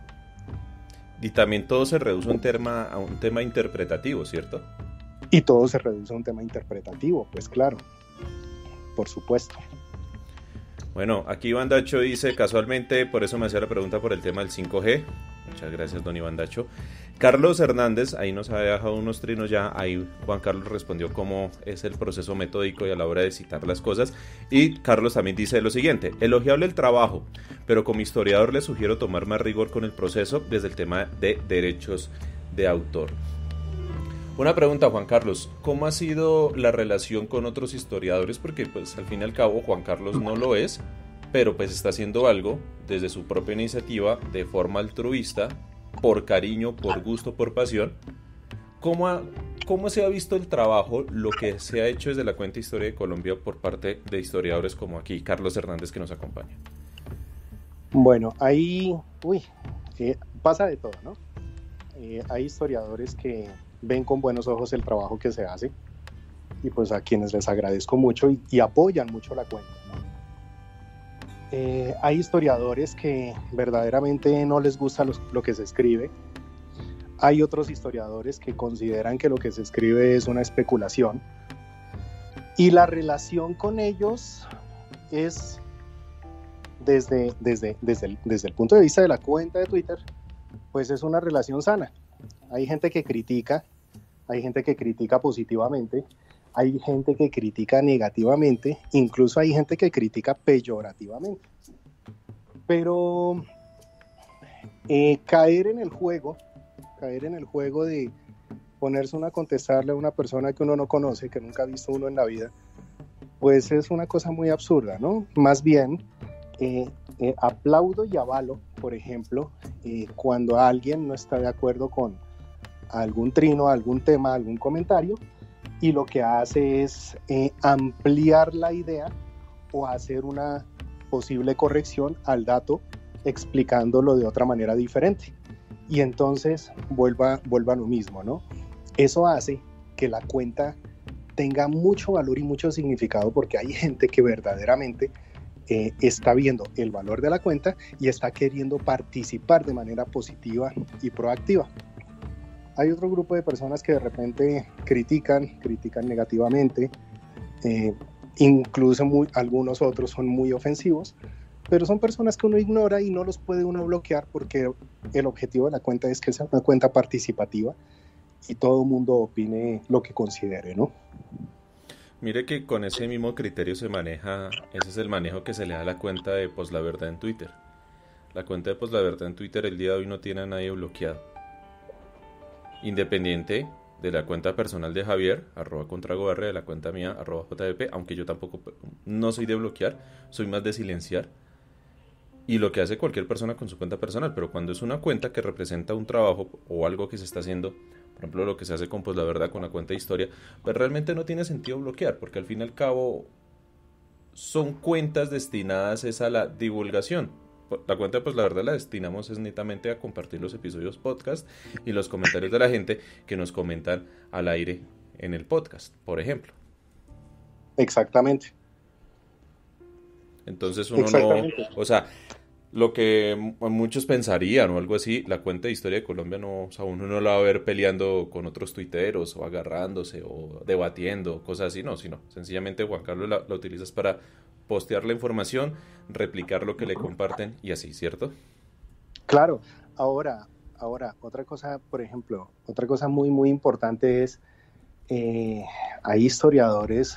Y también todo se reduce a un tema, a un tema interpretativo, ¿cierto? Y todo se reduce a un tema interpretativo, pues claro, por supuesto. Bueno, aquí Iván Dacho dice, casualmente, por eso me hacía la pregunta por el tema del cinco G. Muchas gracias, don Iván Dacho. Carlos Hernández, ahí nos había dejado unos trinos ya, ahí Juan Carlos respondió cómo es el proceso metódico y a la hora de citar las cosas. Y Carlos también dice lo siguiente, elogiable el trabajo, pero como historiador le sugiero tomar más rigor con el proceso desde el tema de derechos de autor. Una pregunta, Juan Carlos, ¿cómo ha sido la relación con otros historiadores? Porque pues al fin y al cabo Juan Carlos no lo es, pero pues está haciendo algo desde su propia iniciativa, de forma altruista, por cariño, por gusto, por pasión. ¿Cómo, ha, ¿Cómo se ha visto el trabajo, lo que se ha hecho desde la cuenta Historia de Colombia por parte de historiadores como aquí Carlos Hernández, que nos acompaña? Bueno, ahí uy, eh, pasa de todo, ¿no? Eh, hay historiadores que ven con buenos ojos el trabajo que se hace y pues a quienes les agradezco mucho y, y apoyan mucho la cuenta, ¿no? Eh, hay historiadores que verdaderamente no les gusta lo, lo que se escribe. Hay otros historiadores que consideran que lo que se escribe es una especulación, y la relación con ellos es desde, desde, desde, el, desde el punto de vista de la cuenta de Twitter, pues es una relación sana. Hay gente que critica, hay gente que critica positivamente, hay gente que critica negativamente, incluso hay gente que critica peyorativamente. Pero eh, caer en el juego, caer en el juego de ponerse uno a contestarle a una persona que uno no conoce, que nunca ha visto uno en la vida, pues es una cosa muy absurda, ¿no? Más bien, eh, eh, aplaudo y avalo, por ejemplo, eh, cuando alguien no está de acuerdo con algún trino, algún tema, algún comentario, y lo que hace es eh, ampliar la idea o hacer una posible corrección al dato, explicándolo de otra manera diferente. Y entonces vuelva, vuelva a lo mismo, ¿no? Eso hace que la cuenta tenga mucho valor y mucho significado, porque hay gente que verdaderamente eh, está viendo el valor de la cuenta y está queriendo participar de manera positiva y proactiva. Hay otro grupo de personas que de repente critican, critican negativamente, eh, incluso muy, algunos otros son muy ofensivos, pero son personas que uno ignora y no los puede uno bloquear, porque el objetivo de la cuenta es que sea una cuenta participativa y todo el mundo opine lo que considere, ¿no? Mire que con ese mismo criterio se maneja, ese es el manejo que se le da a la cuenta de Pues la Verdad en Twitter. La cuenta de Pues la Verdad en Twitter el día de hoy no tiene a nadie bloqueado. Independiente de la cuenta personal de Javier, arroba contragoberre, de la cuenta mía, arroba jvp, aunque yo tampoco, no soy de bloquear, soy más de silenciar, y lo que hace cualquier persona con su cuenta personal. Pero cuando es una cuenta que representa un trabajo o algo que se está haciendo por ejemplo lo que se hace con Pues la Verdad, con la cuenta de historia, pues realmente no tiene sentido bloquear, porque al fin y al cabo son cuentas destinadas es a la divulgación. La cuenta Pues la Verdad la destinamos es netamente a compartir los episodios podcast y los comentarios de la gente que nos comentan al aire en el podcast, por ejemplo. Exactamente. Entonces uno no, o sea, lo que muchos pensarían o algo así, la cuenta de Historia de Colombia no, o sea, uno no la va a ver peleando con otros tuiteros o agarrándose o debatiendo, cosas así, no, sino sencillamente Juan Carlos la, la utilizas para postear la información, replicar lo que le comparten y así, ¿cierto? Claro, ahora, ahora, otra cosa, por ejemplo, otra cosa muy, muy importante es, eh, hay historiadores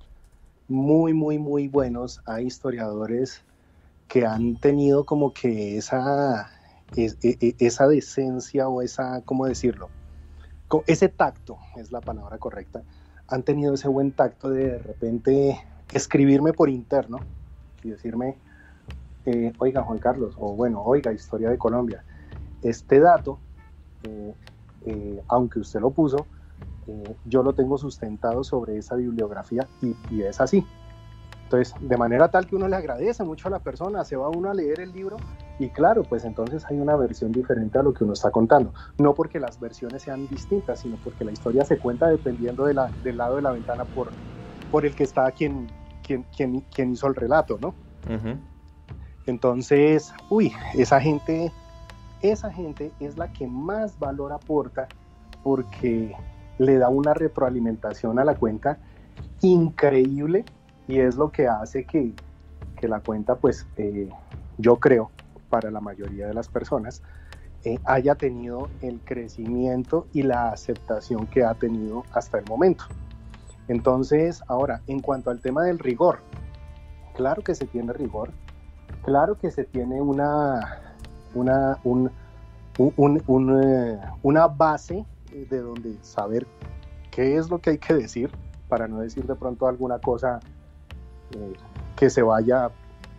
muy, muy, muy buenos, hay historiadores que han tenido como que esa, es, es, esa decencia o esa, ¿cómo decirlo? Ese tacto, es la palabra correcta, han tenido ese buen tacto de de repente escribirme por interno y decirme, eh, oiga Juan Carlos, o bueno, oiga Historia de Colombia, este dato, eh, eh, aunque usted lo puso, eh, yo lo tengo sustentado sobre esa bibliografía y, y es así. Entonces, de manera tal que uno le agradece mucho a la persona, se va uno a leer el libro y claro, pues entonces hay una versión diferente a lo que uno está contando. No porque las versiones sean distintas, sino porque la historia se cuenta dependiendo de la, del lado de la ventana por, por el que está quien, quien, quien, quien hizo el relato, ¿no? Uh-huh. Entonces, uy, esa gente, esa gente es la que más valor aporta porque le da una retroalimentación a la cuenta increíble. Y es lo que hace que, que la cuenta, pues eh, yo creo, para la mayoría de las personas, eh, haya tenido el crecimiento y la aceptación que ha tenido hasta el momento. Entonces, ahora, en cuanto al tema del rigor, claro que se tiene rigor, claro que se tiene una, una, un, un, un, un, eh, una base de donde saber qué es lo que hay que decir, para no decir de pronto alguna cosa Eh, que se vaya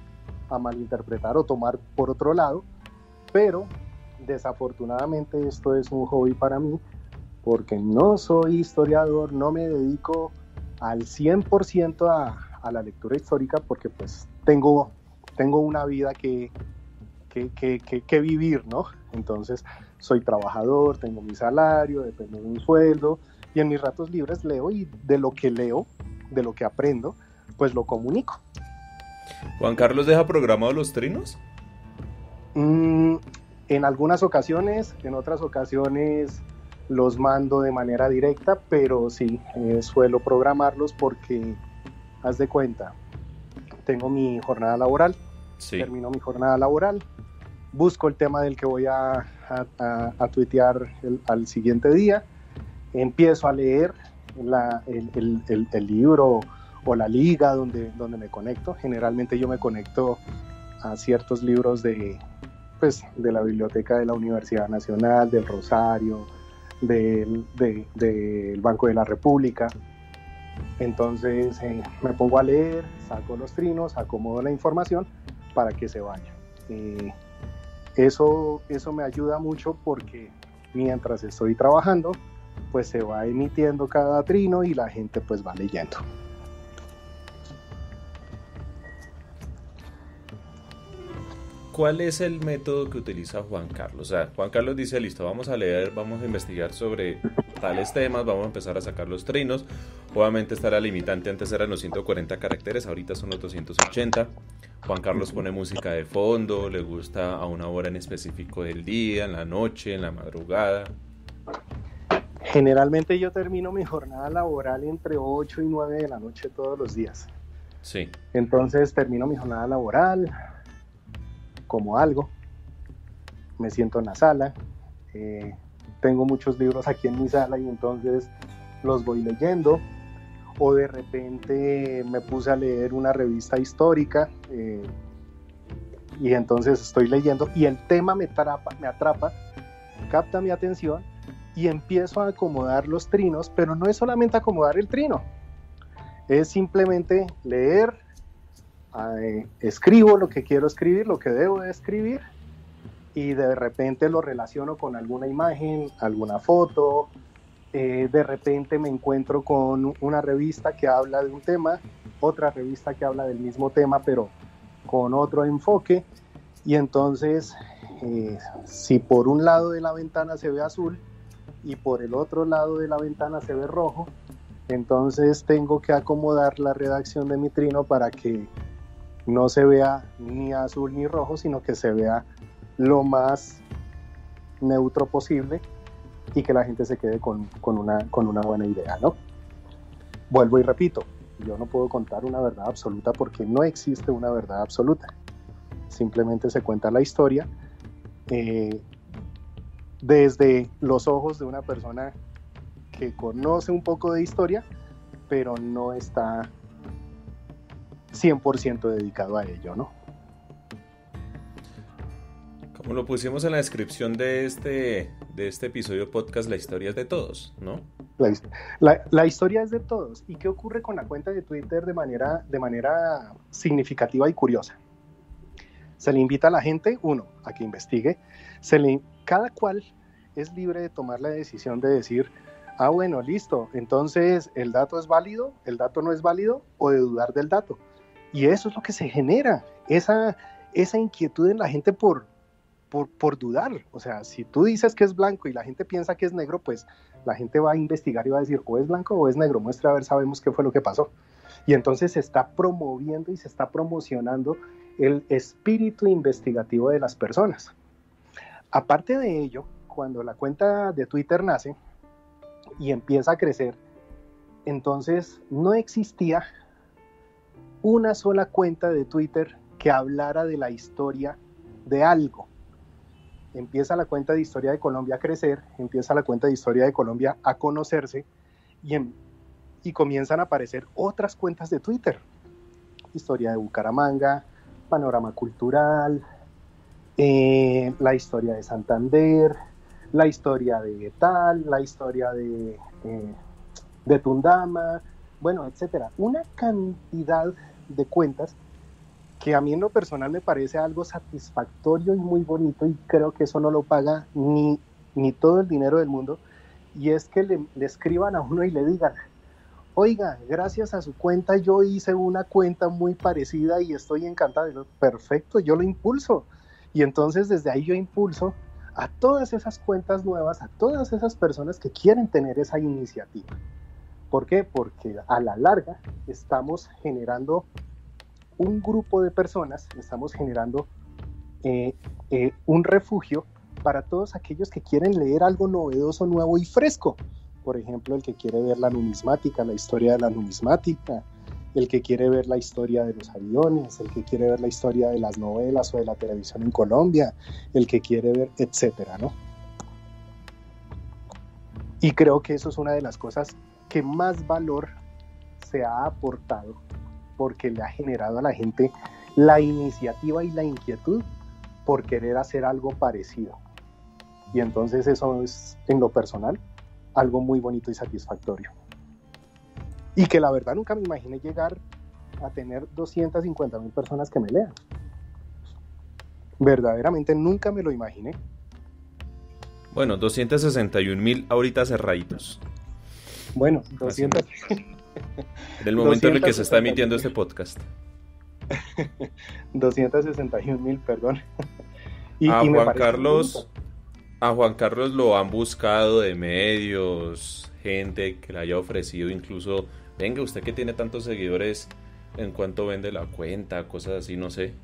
a malinterpretar o tomar por otro lado, pero desafortunadamente esto es un hobby para mí porque no soy historiador, no me dedico al cien por ciento a, a la lectura histórica porque pues tengo, tengo una vida que, que, que, que, que vivir, ¿no? Entonces soy trabajador, tengo mi salario, dependo de un sueldo y en mis ratos libres leo y de lo que leo, de lo que aprendo, pues lo comunico. ¿Juan Carlos deja programados los trinos? Mm, en algunas ocasiones, en otras ocasiones los mando de manera directa, pero sí, eh, suelo programarlos porque, haz de cuenta, tengo mi jornada laboral, sí. Termino mi jornada laboral, busco el tema del que voy a, a, a, a tuitear el, al siguiente día, empiezo a leer la, el, el, el, el libro o la liga donde, donde me conecto. Generalmente yo me conecto a ciertos libros de, pues, de la biblioteca de la Universidad Nacional, del Rosario, del, de, del Banco de la República. Entonces eh, me pongo a leer, saco los trinos, acomodo la información para que se vaya. Eh, eso, eso me ayuda mucho porque mientras estoy trabajando, pues se va emitiendo cada trino y la gente pues va leyendo. ¿Cuál es el método que utiliza Juan Carlos? O sea, Juan Carlos dice, listo, vamos a leer, vamos a investigar sobre tales temas, vamos a empezar a sacar los trinos. Obviamente está la limitante, antes eran los ciento cuarenta caracteres, ahorita son los doscientos ochenta. Juan Carlos pone música de fondo, le gusta a una hora en específico del día, en la noche, en la madrugada. Generalmente yo termino mi jornada laboral entre ocho y nueve de la noche todos los días. Sí. Entonces termino mi jornada laboral, como algo, me siento en la sala, eh, tengo muchos libros aquí en mi sala y entonces los voy leyendo, o de repente me puse a leer una revista histórica eh, y entonces estoy leyendo y el tema me atrapa, me atrapa, capta mi atención y empiezo a acomodar los trinos, pero no es solamente acomodar el trino, es simplemente leer, eh, escribo lo que quiero escribir, lo que debo de escribir y de repente lo relaciono con alguna imagen, alguna foto, eh, de repente me encuentro con una revista que habla de un tema, otra revista que habla del mismo tema, pero con otro enfoque, y entonces eh, si por un lado de la ventana se ve azul y por el otro lado de la ventana se ve rojo, entonces tengo que acomodar la redacción de mi trino para que no se vea ni azul ni rojo, sino que se vea lo más neutro posible y que la gente se quede con, con, una, con una buena idea, ¿no? Vuelvo y repito, yo no puedo contar una verdad absoluta porque no existe una verdad absoluta. Simplemente se cuenta la historia eh, desde los ojos de una persona que conoce un poco de historia, pero no está cien por ciento dedicado a ello, ¿no? Como lo pusimos en la descripción de este, de este episodio podcast, la historia es de todos, ¿no? La, la, la historia es de todos. ¿Y qué ocurre con la cuenta de Twitter de manera, de manera significativa y curiosa? Se le invita a la gente, uno, a que investigue. Se le, cada cual es libre de tomar la decisión de decir, ah, bueno, listo, entonces el dato es válido, el dato no es válido, o de dudar del dato. Y eso es lo que se genera, esa, esa inquietud en la gente por, por, por dudar. O sea, si tú dices que es blanco y la gente piensa que es negro, pues la gente va a investigar y va a decir, o es blanco o es negro, muestra a ver, sabemos qué fue lo que pasó. Y entonces se está promoviendo y se está promocionando el espíritu investigativo de las personas. Aparte de ello, cuando la cuenta de Twitter nace y empieza a crecer, entonces no existía una sola cuenta de Twitter que hablara de la historia de algo. Empieza la cuenta de Historia de Colombia a crecer, empieza la cuenta de Historia de Colombia a conocerse y, en, y comienzan a aparecer otras cuentas de Twitter. Historia de Bucaramanga, Panorama Cultural, eh, la historia de Santander, la historia de tal, la historia de, eh, de Tundama, bueno, etcétera. Una cantidad de cuentas que a mí en lo personal me parece algo satisfactorio y muy bonito, y creo que eso no lo paga ni, ni todo el dinero del mundo, y es que le, le escriban a uno y le digan, oiga, gracias a su cuenta yo hice una cuenta muy parecida y estoy encantado. Perfecto, yo lo impulso. Y entonces desde ahí yo impulso a todas esas cuentas nuevas, a todas esas personas que quieren tener esa iniciativa. ¿Por qué? Porque a la larga estamos generando un grupo de personas, estamos generando eh, eh, un refugio para todos aquellos que quieren leer algo novedoso, nuevo y fresco. Por ejemplo, el que quiere ver la numismática, la historia de la numismática, el que quiere ver la historia de los aviones, el que quiere ver la historia de las novelas o de la televisión en Colombia, el que quiere ver, etcétera, ¿no? Y creo que eso es una de las cosas que más valor se ha aportado, porque le ha generado a la gente la iniciativa y la inquietud por querer hacer algo parecido. Y entonces eso es, en lo personal, algo muy bonito y satisfactorio. Y que la verdad nunca me imaginé llegar a tener doscientas cincuenta mil personas que me lean. Verdaderamente nunca me lo imaginé. Bueno, doscientos sesenta y un mil ahorita cerraditos. Bueno, doscientos... Del momento en el que se está emitiendo este podcast. doscientos sesenta y un mil, perdón. Y, a y Juan Carlos... A Juan Carlos lo han buscado de medios, gente que le haya ofrecido incluso, venga, usted que tiene tantos seguidores, ¿en cuánto vende la cuenta? Cosas así, no sé.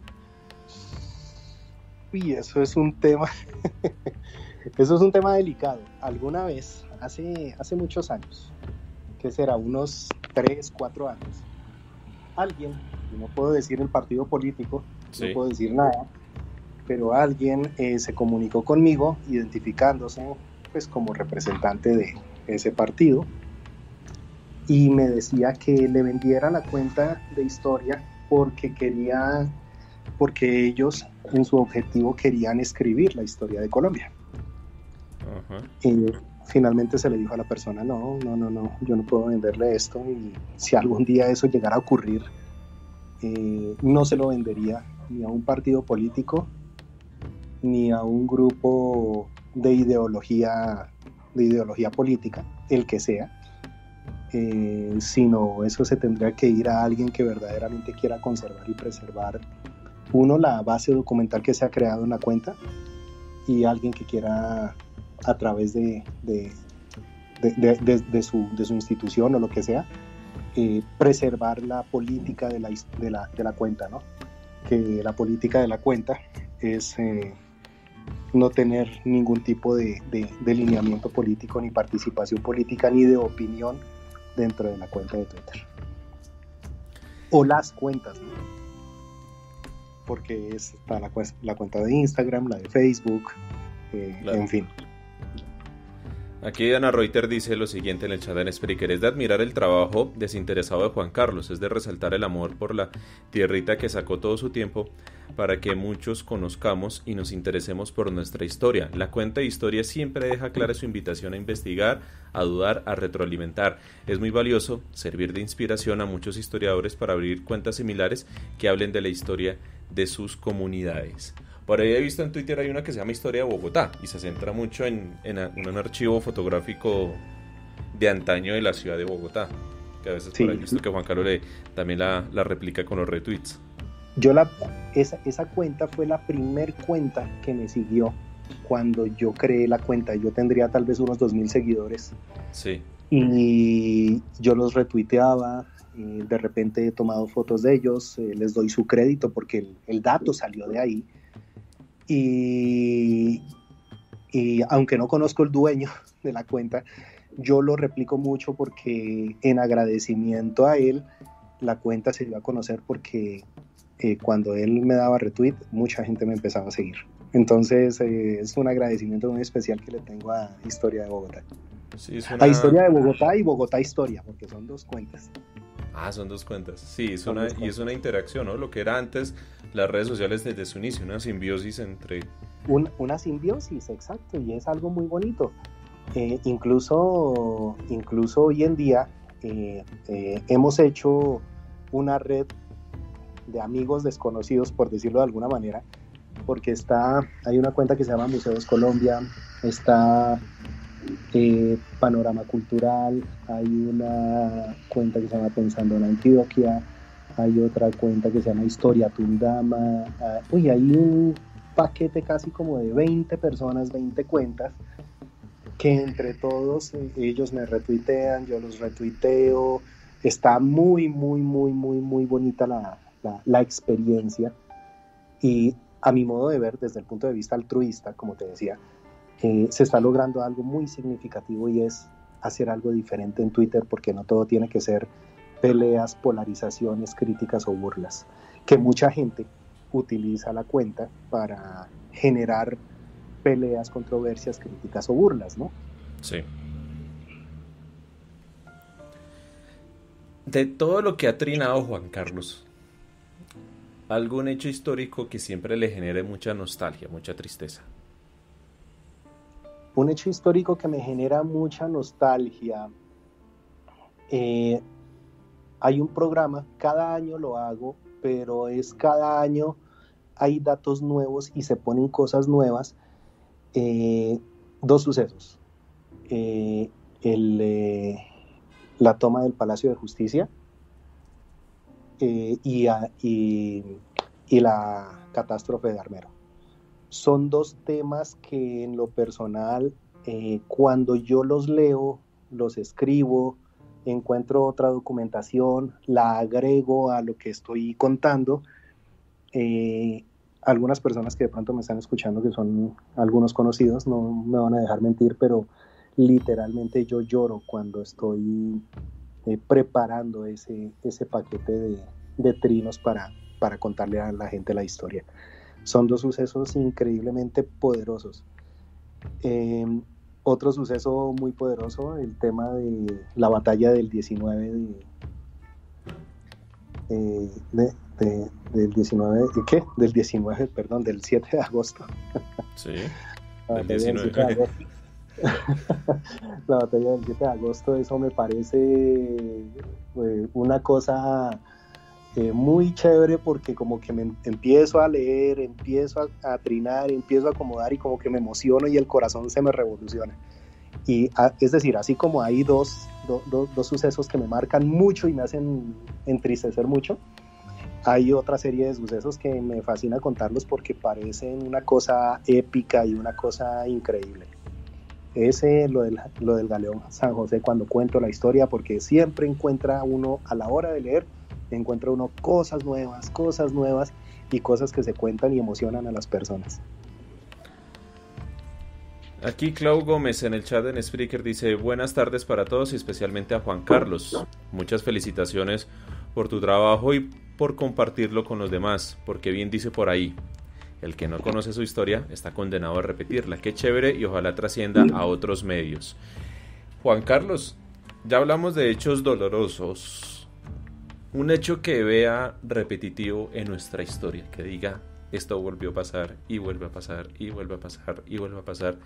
Uy, eso es un tema, eso es un tema delicado. Alguna vez, hace, hace muchos años, que será unos tres, cuatro años, alguien, y no puedo decir el partido político, sí. No puedo decir nada, pero alguien eh, se comunicó conmigo identificándose pues como representante de ese partido y me decía que le vendiera la cuenta de historia porque quería, porque ellos en su objetivo querían escribir la historia de Colombia. Uh-huh. Y finalmente se le dijo a la persona, no, no, no, no, yo no puedo venderle esto, y si algún día eso llegara a ocurrir, eh, no se lo vendería ni a un partido político ni a un grupo de ideología, de ideología política, el que sea, eh, sino eso se tendría que ir a alguien que verdaderamente quiera conservar y preservar, uno, la base documental que se ha creado en la cuenta, y alguien que quiera a través de, de, de, de, de, de, su, de su institución o lo que sea, eh, preservar la política de la, de, la, de la cuenta, ¿no? Que la política de la cuenta es eh, no tener ningún tipo de, de, de lineamiento político, ni participación política, ni de opinión dentro de la cuenta de Twitter. O las cuentas, ¿no? Porque está la, la cuenta de Instagram, la de Facebook, eh, claro. En fin. Aquí Ana Reuter dice lo siguiente en el chat en Spreaker: es de admirar el trabajo desinteresado de Juan Carlos, es de resaltar el amor por la tierrita que sacó todo su tiempo para que muchos conozcamos y nos interesemos por nuestra historia. La cuenta de historia siempre deja clara su invitación a investigar, a dudar, a retroalimentar. Es muy valioso servir de inspiración a muchos historiadores para abrir cuentas similares que hablen de la historia de sus comunidades. Por ahí he visto en Twitter hay una que se llama Historia de Bogotá y se centra mucho en, en, en un archivo fotográfico de antaño de la ciudad de Bogotá, que a veces sí. Por ahí he visto que Juan Carlos le, también la, la replica con los retweets. Yo la, esa, esa cuenta fue la primer cuenta que me siguió cuando yo creé la cuenta. Yo tendría tal vez unos dos mil seguidores. Sí. Y yo los retuiteaba. Eh, de repente he tomado fotos de ellos, eh, les doy su crédito porque el, el dato salió de ahí, y, y aunque no conozco el dueño de la cuenta, yo lo replico mucho porque en agradecimiento a él la cuenta se dio a conocer, porque eh, cuando él me daba retweet mucha gente me empezaba a seguir. Entonces eh, es un agradecimiento muy especial que le tengo a Historia de Bogotá. Sí, es una... a Historia de Bogotá y Bogotá Historia, porque son dos cuentas. Ah, son dos cuentas. Sí, es una, y es una interacción, ¿no? Lo que era antes las redes sociales desde su inicio, una simbiosis entre... Un, una simbiosis, exacto, y es algo muy bonito. Eh, incluso, incluso hoy en día eh, eh, hemos hecho una red de amigos desconocidos, por decirlo de alguna manera, porque está, hay una cuenta que se llama Museos Colombia, está... Eh, Panorama Cultural, hay una cuenta que se llama Pensando en Antioquia, hay otra cuenta que se llama Historia Tundama, uh, uy, hay un paquete casi como de veinte personas, veinte cuentas, que entre todos eh, ellos me retuitean, yo los retuiteo. Está muy, muy, muy, muy, muy bonita la, la, la experiencia, y a mi modo de ver, desde el punto de vista altruista, como te decía, Eh, se está logrando algo muy significativo, y es hacer algo diferente en Twitter, porque no todo tiene que ser peleas, polarizaciones, críticas o burlas, que mucha gente utiliza la cuenta para generar peleas, controversias, críticas o burlas, ¿no? Sí. De todo lo que ha trinado Juan Carlos, ¿algún hecho histórico que siempre le genere mucha nostalgia, mucha tristeza? Un hecho histórico que me genera mucha nostalgia. Eh, hay un programa, cada año lo hago, pero es cada año hay datos nuevos y se ponen cosas nuevas. Eh, dos sucesos. Eh, el, eh, la toma del Palacio de Justicia eh, y, a, y, y la catástrofe de Armero. Son dos temas que en lo personal, eh, cuando yo los leo, los escribo, encuentro otra documentación, la agrego a lo que estoy contando. Eh, algunas personas que de pronto me están escuchando, que son algunos conocidos, no me van a dejar mentir, pero literalmente yo lloro cuando estoy eh, preparando ese, ese paquete de, de trinos para, para contarle a la gente la historia. Son dos sucesos increíblemente poderosos. Eh, otro suceso muy poderoso, el tema de la batalla del diecinueve de, eh, de, de, del diecinueve, ¿de qué? Del diecinueve, perdón, del siete de agosto. Sí, del diecinueve. Del siete de agosto. La batalla del siete de agosto, eso me parece eh, una cosa eh, muy chévere, porque como que me empiezo a leer, empiezo a, a trinar, empiezo a acomodar, y como que me emociono y el corazón se me revoluciona. Y a, es decir, así como hay dos, do, do, dos sucesos que me marcan mucho y me hacen entristecer mucho, hay otra serie de sucesos que me fascina contarlos porque parecen una cosa épica y una cosa increíble. Ese, lo del, lo del Galeón San José, cuando cuento la historia, porque siempre encuentra uno, a la hora de leer, encuentra uno cosas nuevas, cosas nuevas y cosas que se cuentan y emocionan a las personas. Aquí Clau Gómez en el chat en Spreaker dice: buenas tardes para todos y especialmente a Juan Carlos. Muchas felicitaciones por tu trabajo y por compartirlo con los demás, porque bien dice por ahí, el que no conoce su historia está condenado a repetirla. Qué chévere y ojalá trascienda a otros medios. Juan Carlos, ya hablamos de hechos dolorosos. Un hecho que vea repetitivo en nuestra historia, que diga: esto volvió a pasar y vuelve a pasar y vuelve a pasar y vuelve a pasar.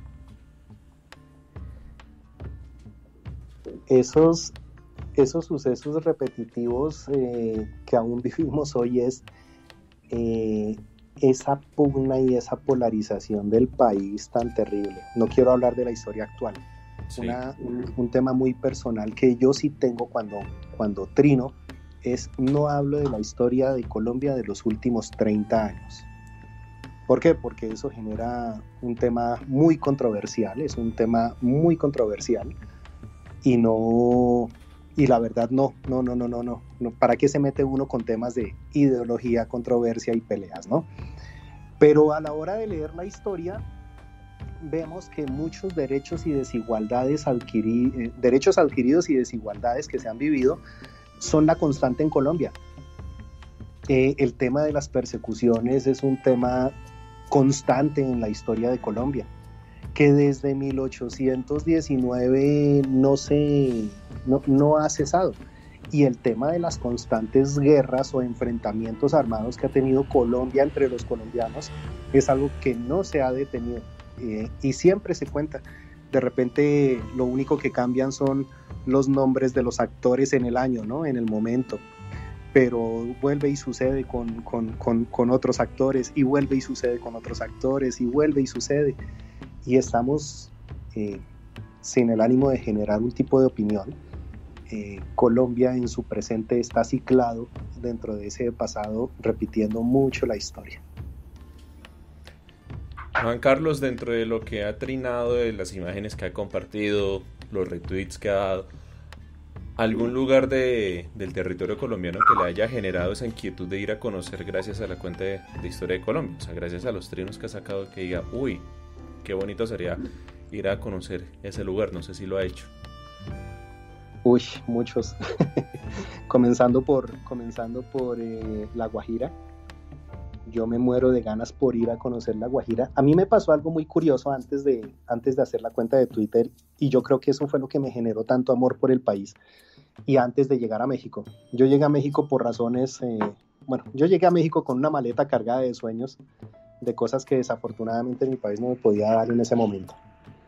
Esos, esos sucesos repetitivos eh, que aún vivimos hoy es eh, esa pugna y esa polarización del país tan terrible. No quiero hablar de la historia actual. Sí. Una, un, un tema muy personal que yo sí tengo cuando, cuando trino es: no hablo de la historia de Colombia de los últimos treinta años. ¿Por qué? Porque eso genera un tema muy controversial, es un tema muy controversial y no, y la verdad no, no, no, no, no, no, no. ¿Para qué se mete uno con temas de ideología, controversia y peleas, no? Pero a la hora de leer la historia, vemos que muchos derechos y desigualdades adquiri- eh, derechos adquiridos y desigualdades que se han vivido son la constante en Colombia. Eh, el tema de las persecuciones es un tema constante en la historia de Colombia, que desde mil ochocientos diecinueve no, se, no, no ha cesado. Y el tema de las constantes guerras o enfrentamientos armados que ha tenido Colombia entre los colombianos es algo que no se ha detenido, eh, y siempre se cuenta. De repente lo único que cambian son los nombres de los actores en el año, ¿no? En el momento, pero vuelve y sucede con, con, con, con otros actores, y vuelve y sucede con otros actores, y vuelve y sucede, y estamos eh, sin el ánimo de generar un tipo de opinión. eh, Colombia en su presente está ciclado dentro de ese pasado, repitiendo mucho la historia. Juan Carlos, dentro de lo que ha trinado, de las imágenes que ha compartido, los retweets que ha dado, ¿algún lugar de, del territorio colombiano que le haya generado esa inquietud de ir a conocer gracias a la cuenta de, de Historia de Colombia? O sea, gracias a los trinos que ha sacado, que diga: uy, qué bonito sería ir a conocer ese lugar. No sé si lo ha hecho. Uy, muchos. comenzando por, comenzando por eh, La Guajira. Yo me muero de ganas por ir a conocer La Guajira. A mí me pasó algo muy curioso antes de, antes de hacer la cuenta de Twitter, y yo creo que eso fue lo que me generó tanto amor por el país. Y antes de llegar a México, yo llegué a México por razones, eh, bueno, yo llegué a México con una maleta cargada de sueños, de cosas que desafortunadamente mi país no me podía dar en ese momento.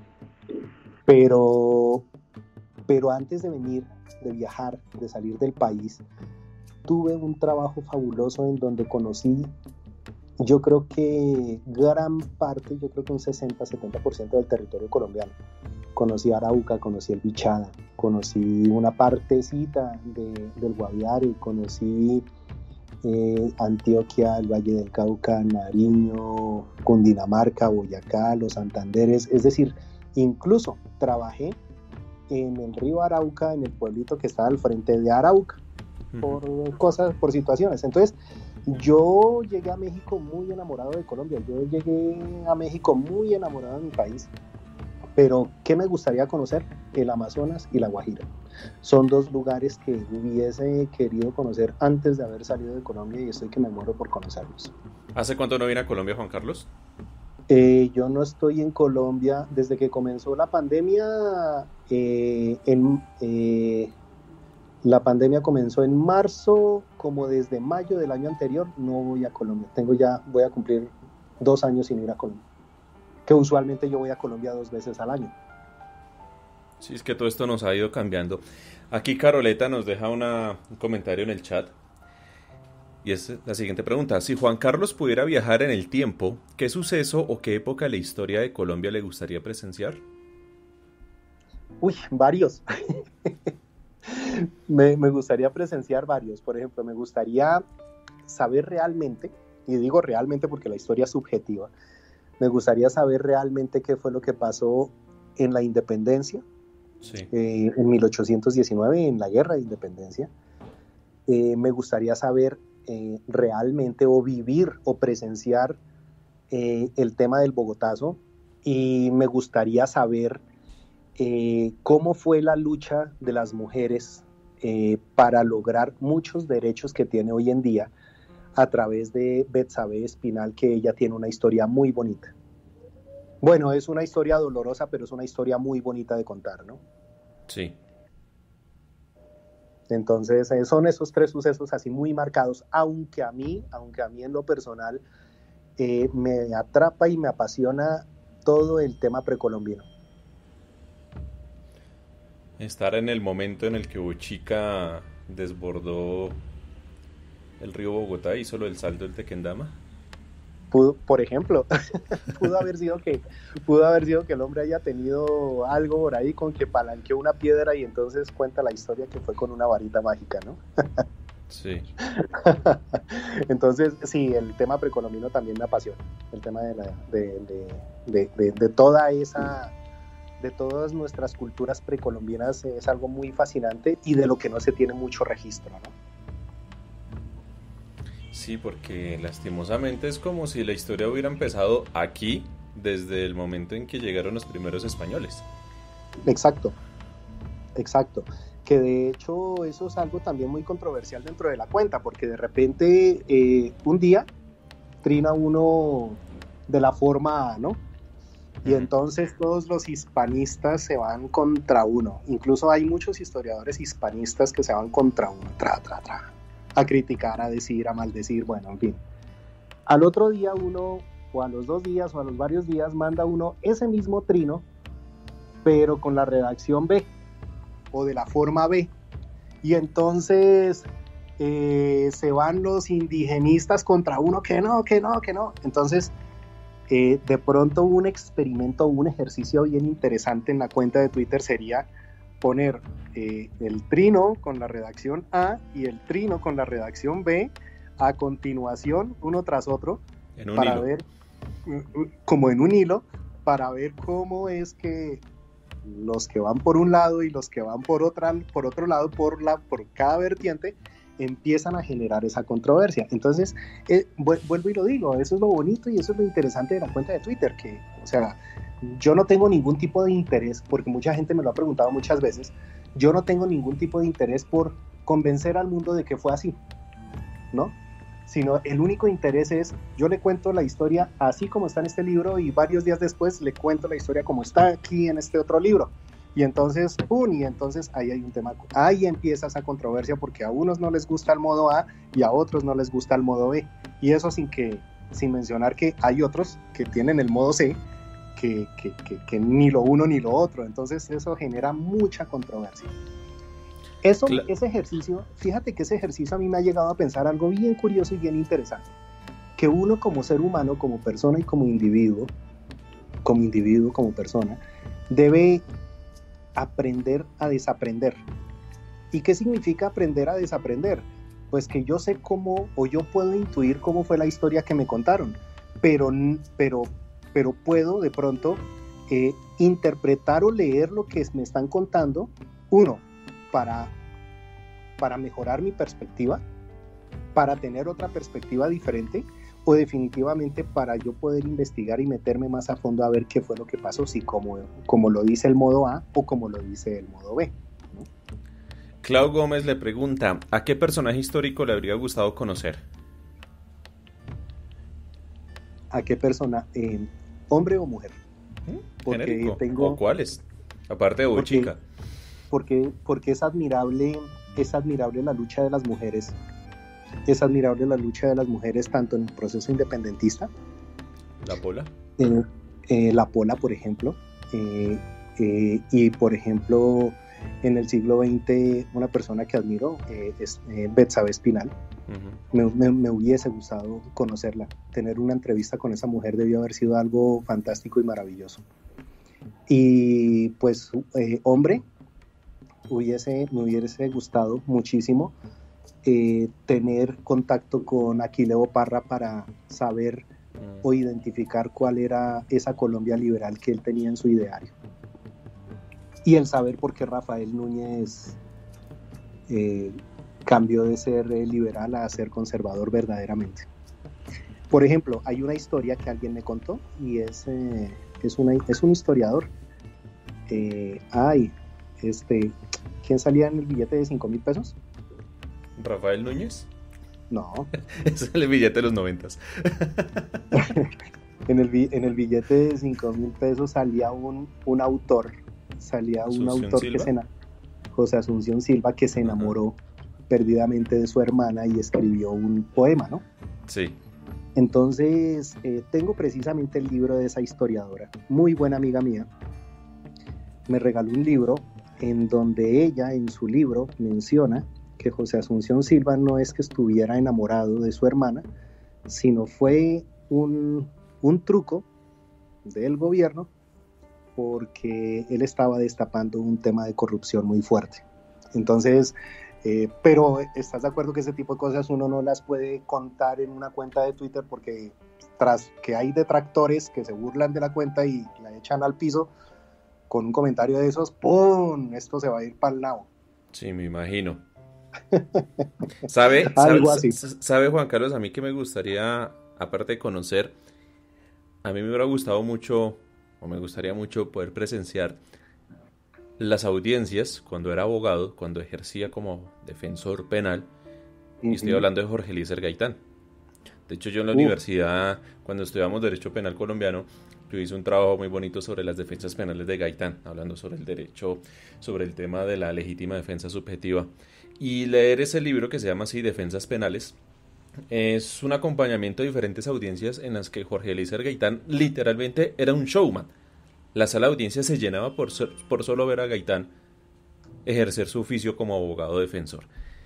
Pero, pero antes de venir, de viajar, de salir del país, tuve un trabajo fabuloso en donde conocí, yo creo que gran parte, yo creo que un sesenta a setenta por ciento del territorio colombiano. Conocí Arauca, conocí el Bichada, conocí una partecita de, del Guaviare, conocí eh, Antioquia, el Valle del Cauca, Nariño, Cundinamarca, Boyacá, los Santanderes. Es decir, incluso trabajé en el río Arauca, en el pueblito que está al frente de Arauca, por cosas, por situaciones. Entonces, yo llegué a México muy enamorado de Colombia, yo llegué a México muy enamorado de mi país, pero ¿qué me gustaría conocer? El Amazonas y La Guajira. Son dos lugares que hubiese querido conocer antes de haber salido de Colombia, y estoy que me muero por conocerlos. ¿Hace cuánto no viene a Colombia, Juan Carlos? Eh, yo no estoy en Colombia desde que comenzó la pandemia. Eh, en, eh, la pandemia comenzó en marzo, como desde mayo del año anterior no voy a Colombia. Tengo ya, voy a cumplir dos años sin ir a Colombia, que usualmente yo voy a Colombia dos veces al año. Sí, es que todo esto nos ha ido cambiando. Aquí Caroleta nos deja una, un comentario en el chat. Y es la siguiente pregunta: si Juan Carlos pudiera viajar en el tiempo, ¿qué suceso o qué época de la historia de Colombia le gustaría presenciar? Uy, varios. me, me gustaría presenciar varios. Por ejemplo, me gustaría saber realmente, y digo realmente porque la historia es subjetiva, me gustaría saber realmente qué fue lo que pasó en la independencia, sí. eh, en mil ochocientos diecinueve, en la guerra de independencia. Eh, me gustaría saber eh, realmente o vivir o presenciar eh, el tema del Bogotazo, y me gustaría saber eh, cómo fue la lucha de las mujeres eh, para lograr muchos derechos que tiene hoy en día a través de Betsabe Espinal, que ella tiene una historia muy bonita. Bueno, es una historia dolorosa, pero es una historia muy bonita de contar, ¿no? Sí. Entonces, eh, son esos tres sucesos así muy marcados, aunque a mí, aunque a mí en lo personal, eh, me atrapa y me apasiona todo el tema precolombino. Estar en el momento en el que Bochica desbordó el río Bogotá y hizo lo del salto del Tequendama. Pudo, por ejemplo, pudo haber sido que pudo haber sido que el hombre haya tenido algo por ahí con que palanqueó una piedra y entonces cuenta la historia que fue con una varita mágica, ¿no? Sí. Entonces, sí, el tema precolombino también me apasiona. El tema de, la, de, de, de, de, de toda esa, de todas nuestras culturas precolombinas es algo muy fascinante y de lo que no se tiene mucho registro, ¿no? Sí, porque lastimosamente es como si la historia hubiera empezado aquí desde el momento en que llegaron los primeros españoles. Exacto, exacto. Que de hecho eso es algo también muy controversial dentro de la cuenta, porque de repente eh, un día trina uno de la forma A, ¿no? Y entonces todos los hispanistas se van contra uno. Incluso hay muchos historiadores hispanistas que se van contra uno, tra, tra, tra, a criticar, a decir, a maldecir, bueno, en fin. Al otro día uno, o a los dos días, o a los varios días, manda uno ese mismo trino, pero con la redacción B, o de la forma B. Y entonces eh, se van los indigenistas contra uno, que no, que no, que no. Entonces, eh, de pronto un experimento, un ejercicio bien interesante en la cuenta de Twitter sería poner eh, el trino con la redacción A y el trino con la redacción B a continuación, uno tras otro, en un para hilo. ver, como en un hilo, para ver cómo es que los que van por un lado y los que van por, otra, por otro lado, por, la, por cada vertiente, empiezan a generar esa controversia. Entonces, eh, vuelvo y lo digo, eso es lo bonito y eso es lo interesante de la cuenta de Twitter, que, o sea, yo no tengo ningún tipo de interés, porque mucha gente me lo ha preguntado muchas veces, yo no tengo ningún tipo de interés por convencer al mundo de que fue así, ¿no? Sino el único interés es, yo le cuento la historia así como está en este libro y varios días después le cuento la historia como está aquí en este otro libro. Y entonces, ¡pum! Y entonces ahí hay un tema, ahí empieza esa controversia porque a unos no les gusta el modo A y a otros no les gusta el modo B. Y eso sin que, sin mencionar que hay otros que tienen el modo C, que, que, que, que ni lo uno ni lo otro. Entonces eso genera mucha controversia. Eso, claro. Ese ejercicio, fíjate que ese ejercicio a mí me ha llegado a pensar algo bien curioso y bien interesante. Que uno como ser humano, como persona y como individuo, como individuo, como persona, debe aprender a desaprender. ¿Y qué significa aprender a desaprender? Pues que yo sé cómo, o yo puedo intuir cómo fue la historia que me contaron, pero, pero, pero puedo de pronto eh, interpretar o leer lo que me están contando, uno, para, para mejorar mi perspectiva, para tener otra perspectiva diferente, o definitivamente para yo poder investigar y meterme más a fondo a ver qué fue lo que pasó, si como, como lo dice el modo A o como lo dice el modo B, ¿no? Clau Gómez le pregunta, ¿a qué personaje histórico le habría gustado conocer? ¿A qué persona? Eh, ¿Hombre o mujer? Porque genérico. Tengo, ¿o cuáles? Aparte de Bochica. Porque, porque, porque es admirable, es admirable la lucha de las mujeres. Es admirable la lucha de las mujeres tanto en el proceso independentista. ¿La Pola? Eh, eh, la Pola, por ejemplo. Eh, eh, y, por ejemplo, en el siglo veinte, una persona que admiro eh, es eh, Betsabe Espinal. Uh-huh. me, me, me hubiese gustado conocerla. Tener una entrevista con esa mujer debió haber sido algo fantástico y maravilloso. Y pues, eh, hombre, hubiese, me hubiese gustado muchísimo eh, tener contacto con Aquileo Parra para saber mm. o identificar cuál era esa Colombia liberal que él tenía en su ideario. Y el saber por qué Rafael Núñez eh, cambió de ser eh, liberal a ser conservador verdaderamente. Por ejemplo, hay una historia que alguien me contó y es, eh, es, una, es un historiador. Eh, ay, este, ¿quién salía en el billete de cinco mil pesos? ¿Rafael Núñez? No. Ese es el billete de los noventas. en, el, en el billete de cinco mil pesos salía un, un autor, salía un ¿Asunción autor Silva? que se enamoró, José Asunción Silva, que se enamoró uh-huh. perdidamente de su hermana y escribió un poema, ¿no? Sí. Entonces, eh, tengo precisamente el libro de esa historiadora, muy buena amiga mía. Me regaló un libro en donde ella, en su libro, menciona que José Asunción Silva no es que estuviera enamorado de su hermana, sino fue un, un truco del gobierno porque él estaba destapando un tema de corrupción muy fuerte. Entonces, eh, pero ¿estás de acuerdo que ese tipo de cosas uno no las puede contar en una cuenta de Twitter porque tras que hay detractores que se burlan de la cuenta y la echan al piso con un comentario de esos, ¡pum!, esto se va a ir para el nabo. Sí, me imagino. ¿Sabe, Algo sabe, así. sabe, Juan Carlos, a mí que me gustaría, aparte de conocer, a mí me hubiera gustado mucho, o me gustaría mucho poder presenciar las audiencias cuando era abogado, cuando ejercía como defensor penal, uh-huh. y estoy hablando de Jorge Eliezer Gaitán. De hecho, yo en la uh. universidad, cuando estudiamos Derecho Penal Colombiano, yo hice un trabajo muy bonito sobre las defensas penales de Gaitán, hablando sobre el derecho, sobre el tema de la legítima defensa subjetiva. Y leer ese libro que se llama así, Defensas Penales, es un acompañamiento de diferentes audiencias en las que Jorge Eliezer Gaitán literalmente era un showman. La sala de audiencia se llenaba por, ser, por solo ver a Gaitán ejercer su oficio como abogado defensor.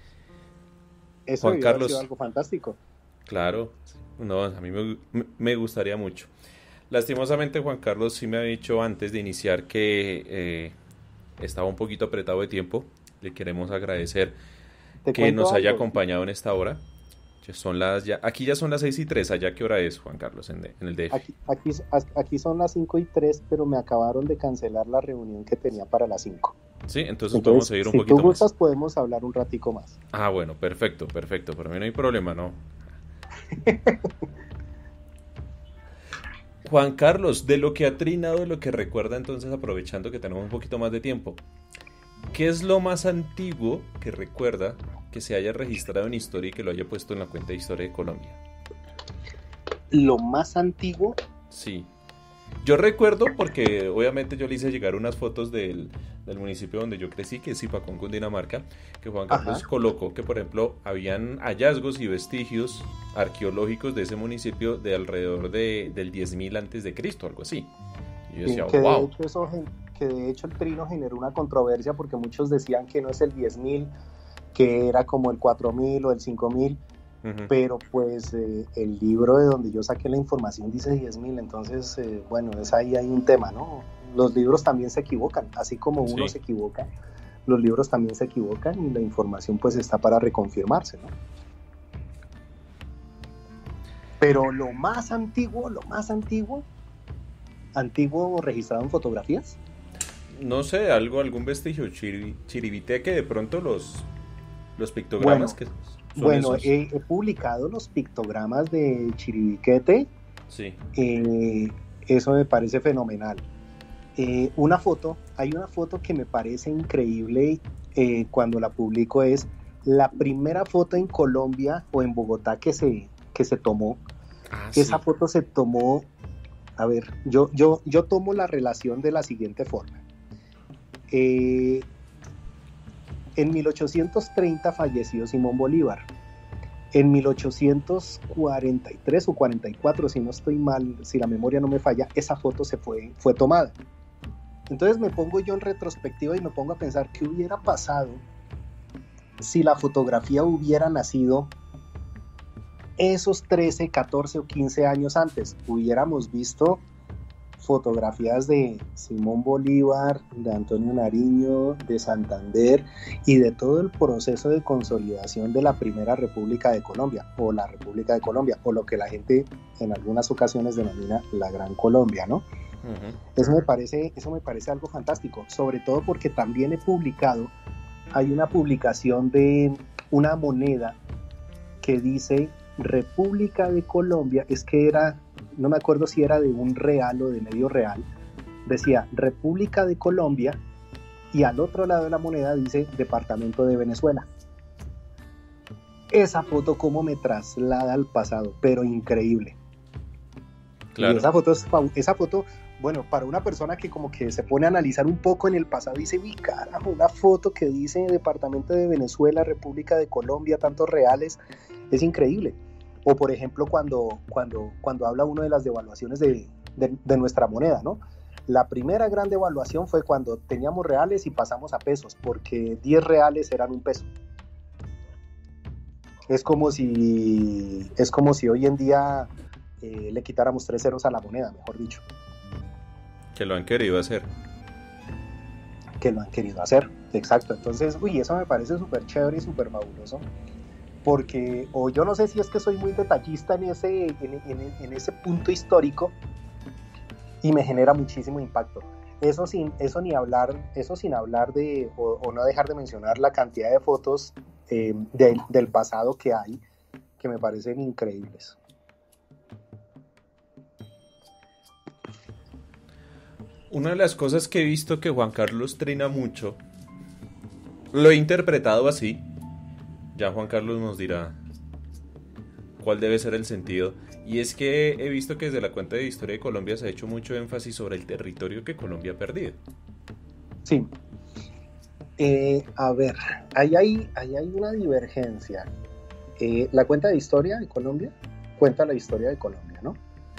Eso Juan Carlos, sido algo fantástico. Claro, no, a mí me, me gustaría mucho. Lastimosamente, Juan Carlos sí me ha dicho antes de iniciar que eh, estaba un poquito apretado de tiempo. Le queremos agradecer que nos haya algo? acompañado en esta hora. Son las ya, aquí ya son las seis y tres. ¿Allá qué hora es, Juan Carlos, en, en el D F? Aquí, aquí, aquí son las cinco y tres, pero me acabaron de cancelar la reunión que tenía para las cinco. Sí, entonces, entonces podemos seguir un si poquito más. Si tú gustas, podemos hablar un ratico más. Ah, bueno, perfecto, perfecto. Para mí no hay problema, ¿no? Juan Carlos, de lo que ha trinado, de lo que recuerda, entonces, aprovechando que tenemos un poquito más de tiempo, ¿qué es lo más antiguo que recuerda que se haya registrado en historia y que lo haya puesto en la cuenta de Historia de Colombia? ¿Lo más antiguo? Sí. Yo recuerdo porque obviamente yo le hice llegar unas fotos del, del municipio donde yo crecí, que es Zipacón, Cundinamarca, que Juan Carlos Ajá. colocó que, por ejemplo, habían hallazgos y vestigios arqueológicos de ese municipio de alrededor de, del diez mil antes de Cristo, algo así. Y yo decía, que wow. De hecho eso, que de hecho el trino generó una controversia porque muchos decían que no es el diez mil, que era como el cuatro mil o el cinco mil, uh-huh. pero pues eh, el libro de donde yo saqué la información dice diez mil, entonces eh, bueno, es ahí hay un tema, ¿no? Los libros también se equivocan, así como uno sí. se equivoca, los libros también se equivocan y la información pues está para reconfirmarse, ¿no? Pero lo más antiguo, lo más antiguo, antiguo registrado en fotografías. No sé, algo, algún vestigio chiri, chiribiteque, de pronto los, los pictogramas bueno, que son Bueno, esos. He, he publicado los pictogramas de Chiribiquete. Sí. Eh, eso me parece fenomenal. Eh, una foto, hay una foto que me parece increíble eh, cuando la publico, es la primera foto en Colombia o en Bogotá que se, que se tomó. Ah, Esa sí. foto se tomó, a ver, yo, yo, yo tomo la relación de la siguiente forma. Eh, en mil ochocientos treinta falleció Simón Bolívar. En mil ochocientos cuarenta y tres o cuarenta y cuatro, si no estoy mal, si la memoria no me falla, esa foto se fue, fue tomada. Entonces me pongo yo en retrospectiva y me pongo a pensar qué hubiera pasado si la fotografía hubiera nacido esos trece, catorce o quince años antes. Hubiéramos visto fotografías de Simón Bolívar, de Antonio Nariño, de Santander y de todo el proceso de consolidación de la Primera República de Colombia o la República de Colombia o lo que la gente en algunas ocasiones denomina la Gran Colombia, ¿no? Uh-huh. Eso me parece, eso me parece algo fantástico, sobre todo porque también he publicado, hay una publicación de una moneda que dice República de Colombia, es que era, no me acuerdo si era de un real o de medio real, decía República de Colombia y al otro lado de la moneda dice Departamento de Venezuela. Esa foto como me traslada al pasado, pero increíble. Claro. Y esa foto, es, esa foto, bueno, para una persona que como que se pone a analizar un poco en el pasado, dice, uy, carajo, una foto que dice Departamento de Venezuela, República de Colombia, tantos reales, es increíble. O por ejemplo, cuando, cuando, cuando habla uno de las devaluaciones de, de, de nuestra moneda, ¿no? La primera gran devaluación fue cuando teníamos reales y pasamos a pesos, porque diez reales eran un peso. Es como si, es como si hoy en día eh, le quitáramos tres ceros a la moneda, mejor dicho. Que lo han querido hacer. Que lo han querido hacer, exacto. Entonces, uy, eso me parece súper chévere y súper fabuloso. Porque, o yo no sé si es que soy muy detallista en ese, en, en, en ese punto histórico y me genera muchísimo impacto. Eso sin, eso ni hablar, eso sin hablar de, o, o no dejar de mencionar la cantidad de fotos eh, de, del pasado que hay, que me parecen increíbles. Una de las cosas que he visto que Juan Carlos trina mucho, lo he interpretado así, ya Juan Carlos nos dirá cuál debe ser el sentido, y es que he visto que desde la cuenta de Historia de Colombia se ha hecho mucho énfasis sobre el territorio que Colombia ha perdido. Sí. Eh, a ver, ahí hay, ahí hay una divergencia. Eh, la cuenta de Historia de Colombia cuenta la historia de Colombia, ¿no?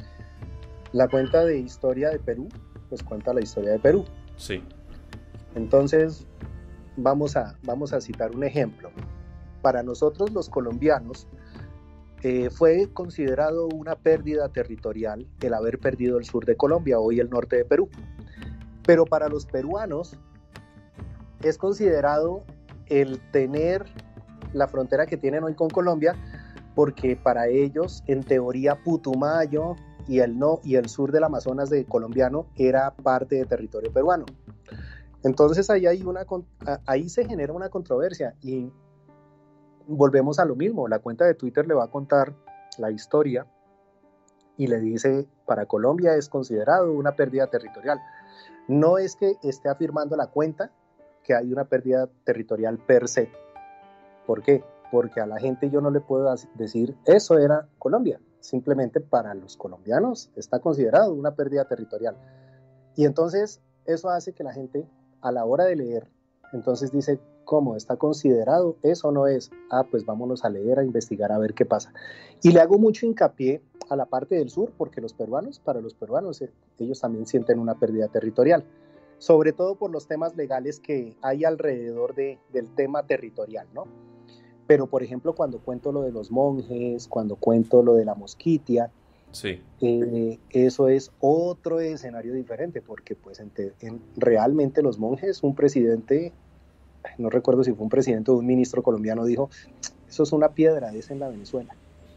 La cuenta de Historia de Perú pues cuenta la historia de Perú. Sí. Entonces, vamos a, vamos a citar un ejemplo. Para nosotros los colombianos, eh, fue considerado una pérdida territorial el haber perdido el sur de Colombia, hoy el norte de Perú. Pero para los peruanos, es considerado el tener la frontera que tienen hoy con Colombia, porque para ellos, en teoría, Putumayo y el, no, y el sur del Amazonas de colombiano era parte de territorio peruano. Entonces ahí, hay una, ahí se genera una controversia y volvemos a lo mismo. La cuenta de Twitter le va a contar la historia y le dice, para Colombia es considerado una pérdida territorial. No es que esté afirmando la cuenta que hay una pérdida territorial per se. ¿Por qué? Porque a la gente yo no le puedo decir, eso era Colombia. Simplemente para los colombianos está considerado una pérdida territorial. Y entonces eso hace que la gente a la hora de leer, entonces dice, ¿cómo? ¿Está considerado? ¿Eso no es? Ah, pues vámonos a leer, a investigar, a ver qué pasa. Y le hago mucho hincapié a la parte del sur, porque los peruanos, para los peruanos, ellos también sienten una pérdida territorial, sobre todo por los temas legales que hay alrededor de, del tema territorial, ¿no? Pero, por ejemplo, cuando cuento lo de los monjes, cuando cuento lo de la Mosquitia, sí. eh, eso es otro escenario diferente, porque pues en te, en, realmente los monjes, un presidente, no recuerdo si fue un presidente o un ministro colombiano, dijo, eso es una piedra, es en la Venezuela.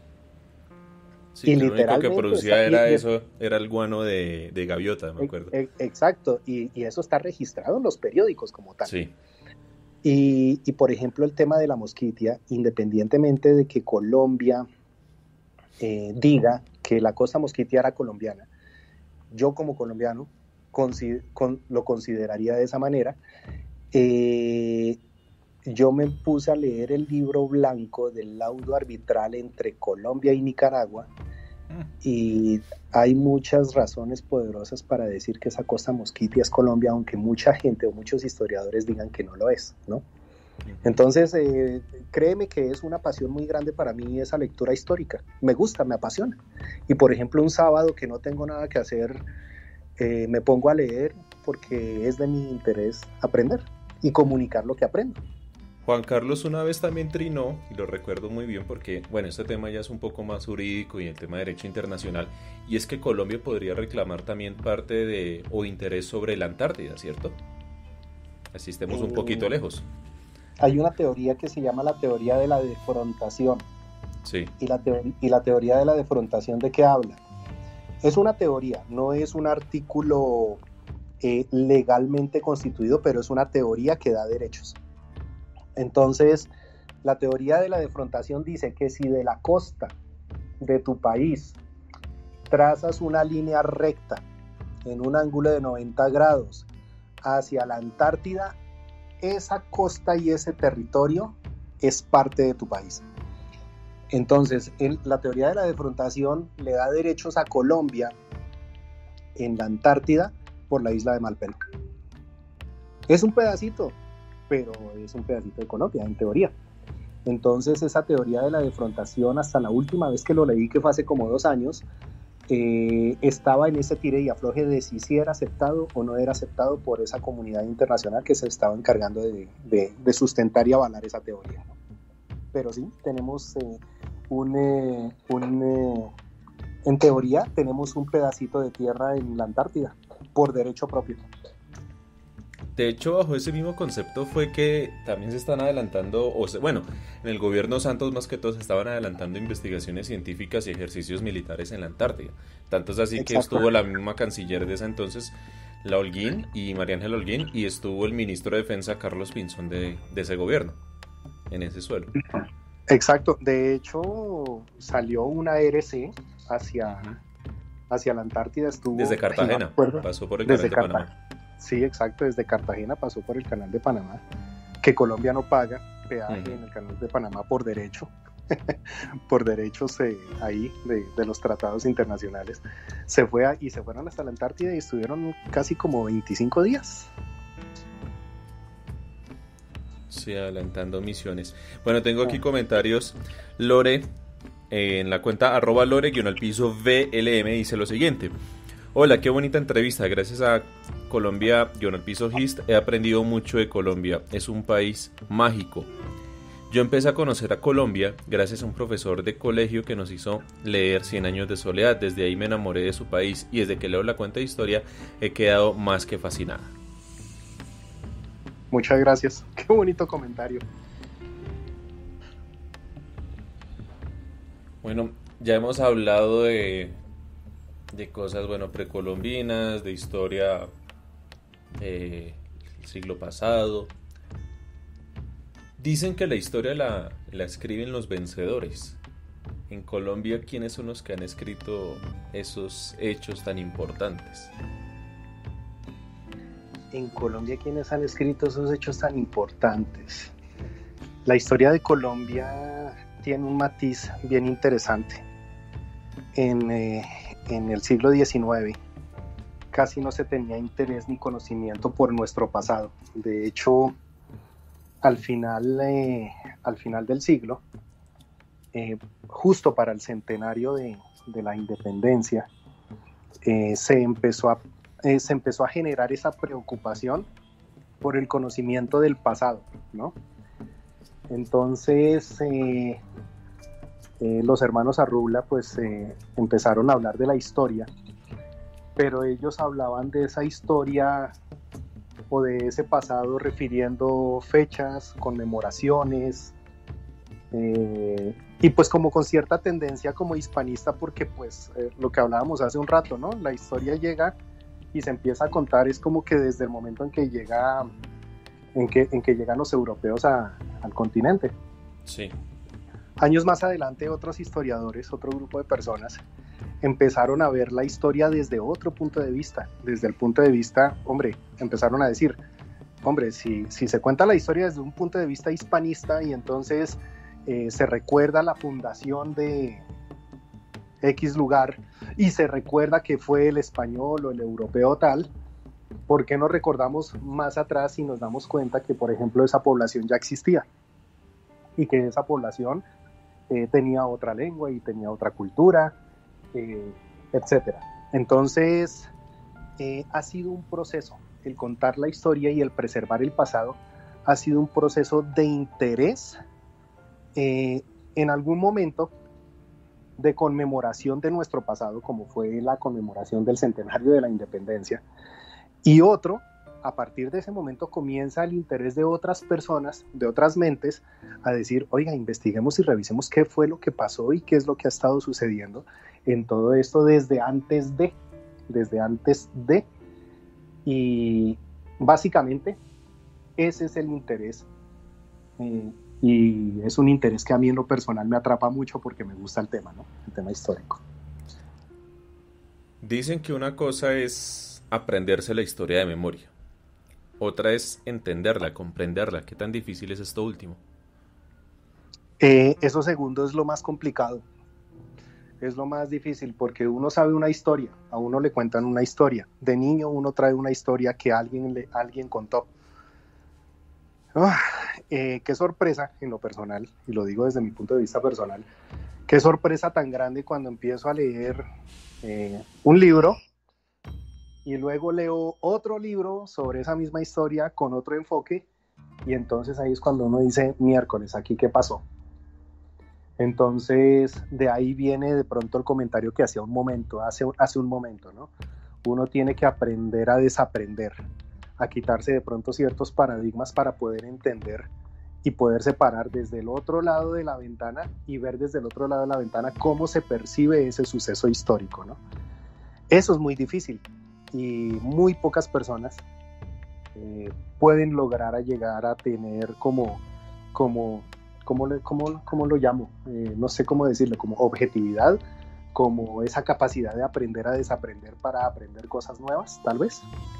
Sí, y lo único que producía era eso, era el guano de, de gaviota, me acuerdo. Exacto, y, y eso está registrado en los periódicos como tal. Sí. Y, y por ejemplo el tema de la Mosquitia, independientemente de que Colombia eh, diga que la costa Mosquitia era colombiana, yo como colombiano consi- con, lo consideraría de esa manera. Eh, yo me puse a leer el libro blanco del laudo arbitral entre Colombia y Nicaragua y hay muchas razones poderosas para decir que esa costa Mosquitia es Colombia, aunque mucha gente o muchos historiadores digan que no lo es, ¿no? Entonces, eh, créeme que es una pasión muy grande para mí esa lectura histórica. Me gusta, me apasiona. Y por ejemplo, un sábado que no tengo nada que hacer, eh, me pongo a leer porque es de mi interés aprender y comunicar lo que aprendo. Juan Carlos una vez también trinó, y lo recuerdo muy bien porque, bueno, este tema ya es un poco más jurídico y el tema de derecho internacional, y es que Colombia podría reclamar también parte de o interés sobre la Antártida, ¿cierto? Así estemos un poquito lejos. Hay una teoría que se llama la teoría de la defrontación. Sí. ¿Y la, teor- y la teoría de la defrontación de qué habla? Es una teoría, no es un artículo eh, legalmente constituido, pero es una teoría que da derechos. Entonces, la teoría de la defrontación dice que si de la costa de tu país trazas una línea recta en un ángulo de noventa grados hacia la Antártida, esa costa y ese territorio es parte de tu país. Entonces, el, la teoría de la defrontación le da derechos a Colombia en la Antártida por la isla de Malpelo. Es un pedacito, pero es un pedacito de Colombia, en teoría. Entonces, esa teoría de la defrontación, hasta la última vez que lo leí, que fue hace como dos años, eh, estaba en ese tire y afloje de si sí era aceptado o no era aceptado por esa comunidad internacional que se estaba encargando de, de, de sustentar y avalar esa teoría, ¿no? Pero sí, tenemos eh, un, eh, un eh, en teoría, tenemos un pedacito de tierra en la Antártida, por derecho propio. De hecho, bajo ese mismo concepto fue que también se están adelantando, o se, bueno, en el gobierno Santos más que todo se estaban adelantando investigaciones científicas y ejercicios militares en la Antártida. Tanto es así. Exacto. Que estuvo la misma canciller de esa entonces, la Holguín, y María Ángela Holguín, y estuvo el ministro de Defensa, Carlos Pinzón, de, de ese gobierno, en ese suelo. Exacto, de hecho salió una R C hacia, hacia la Antártida, estuvo... Desde Cartagena, sí, pasó por el desde canal de Carta- Panamá. Sí, exacto, desde Cartagena pasó por el canal de Panamá, que Colombia no paga peaje uh-huh. en el canal de Panamá por derecho, por derechos eh, ahí de, de los tratados internacionales. Se fue a, y se fueron hasta la Antártida y estuvieron casi como veinticinco días. Sí, adelantando misiones. Bueno, tengo aquí comentarios. Lore, eh, en la cuenta arroba lore guión al piso V L M, dice lo siguiente: hola, qué bonita entrevista. Gracias a Colombia guión al piso Hist he aprendido mucho de Colombia. Es un país mágico. Yo empecé a conocer a Colombia gracias a un profesor de colegio que nos hizo leer Cien años de soledad. Desde ahí me enamoré de su país y desde que leo la cuenta de historia he quedado más que fascinada. Muchas gracias, qué bonito comentario. Bueno, ya hemos hablado de, de cosas, bueno, precolombinas, de historia eh, del siglo pasado. Dicen que la historia la, la escriben los vencedores. En Colombia, ¿quiénes son los que han escrito esos hechos tan importantes? En Colombia, ¿quiénes han escrito esos hechos tan importantes? La historia de Colombia tiene un matiz bien interesante. En, eh, en el siglo diecinueve casi no se tenía interés ni conocimiento por nuestro pasado. De hecho, al final, eh, al final del siglo, eh, justo para el centenario de, de la independencia, eh, se empezó a Eh, se empezó a generar esa preocupación por el conocimiento del pasado, ¿no? Entonces eh, eh, los hermanos Arrubla pues eh, empezaron a hablar de la historia, pero ellos hablaban de esa historia o de ese pasado refiriendo fechas, conmemoraciones, eh, y pues como con cierta tendencia como hispanista, porque pues eh, lo que hablábamos hace un rato, ¿no? La historia llega y se empieza a contar, es como que desde el momento en que llega en que, en que llegan los europeos a, al continente. Sí. Años más adelante, otros historiadores, otro grupo de personas, empezaron a ver la historia desde otro punto de vista, desde el punto de vista, hombre, empezaron a decir, hombre, si, si se cuenta la historia desde un punto de vista hispanista y entonces eh, se recuerda la fundación de X lugar y se recuerda que fue el español o el europeo tal, ¿por qué no recordamos más atrás y nos damos cuenta que, por ejemplo, esa población ya existía y que esa población eh, tenía otra lengua y tenía otra cultura, eh, etcétera? Entonces, eh, ha sido un proceso el contar la historia y el preservar el pasado, ha sido un proceso de interés eh, en algún momento de conmemoración de nuestro pasado, como fue la conmemoración del centenario de la independencia, y otro, a partir de ese momento comienza el interés de otras personas, de otras mentes, a decir, oiga, investiguemos y revisemos qué fue lo que pasó y qué es lo que ha estado sucediendo en todo esto desde antes de, desde antes de, y básicamente ese es el interés, eh, y es un interés que a mí en lo personal me atrapa mucho porque me gusta el tema, ¿no? El tema histórico. Dicen que una cosa es aprenderse la historia de memoria, otra es entenderla, comprenderla. ¿Qué tan difícil es esto último? Eh, eso segundo es lo más complicado, es lo más difícil, porque uno sabe una historia, a uno le cuentan una historia, de niño uno trae una historia que alguien, le, alguien contó. Oh, eh, qué sorpresa en lo personal, y lo digo desde mi punto de vista personal, qué sorpresa tan grande cuando empiezo a leer eh, un libro y luego leo otro libro sobre esa misma historia con otro enfoque, y entonces ahí es cuando uno dice, miércoles, ¿aquí qué pasó? Entonces de ahí viene de pronto el comentario que hacía un momento, hace, hace un momento, ¿no? Uno tiene que aprender a desaprender, a quitarse de pronto ciertos paradigmas para poder entender y poder separar desde el otro lado de la ventana y ver desde el otro lado de la ventana cómo se percibe ese suceso histórico, ¿no? Eso es muy difícil y muy pocas personas eh, pueden lograr a llegar a tener como, como, como, como, como lo llamo, eh, no sé cómo decirlo, como objetividad, como esa capacidad de aprender a desaprender para aprender cosas nuevas, tal vez.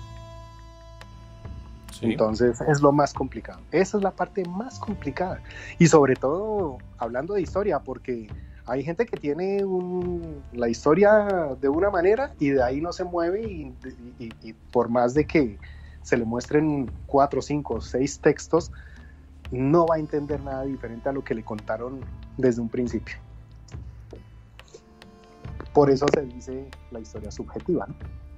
Sí. Entonces es lo más complicado, esa es la parte más complicada, y sobre todo hablando de historia, porque hay gente que tiene un, la historia de una manera y de ahí no se mueve, y, y, y por más de que se le muestren cuatro, cinco, seis textos, no va a entender nada diferente a lo que le contaron desde un principio. Por eso se dice la historia subjetiva, ¿no?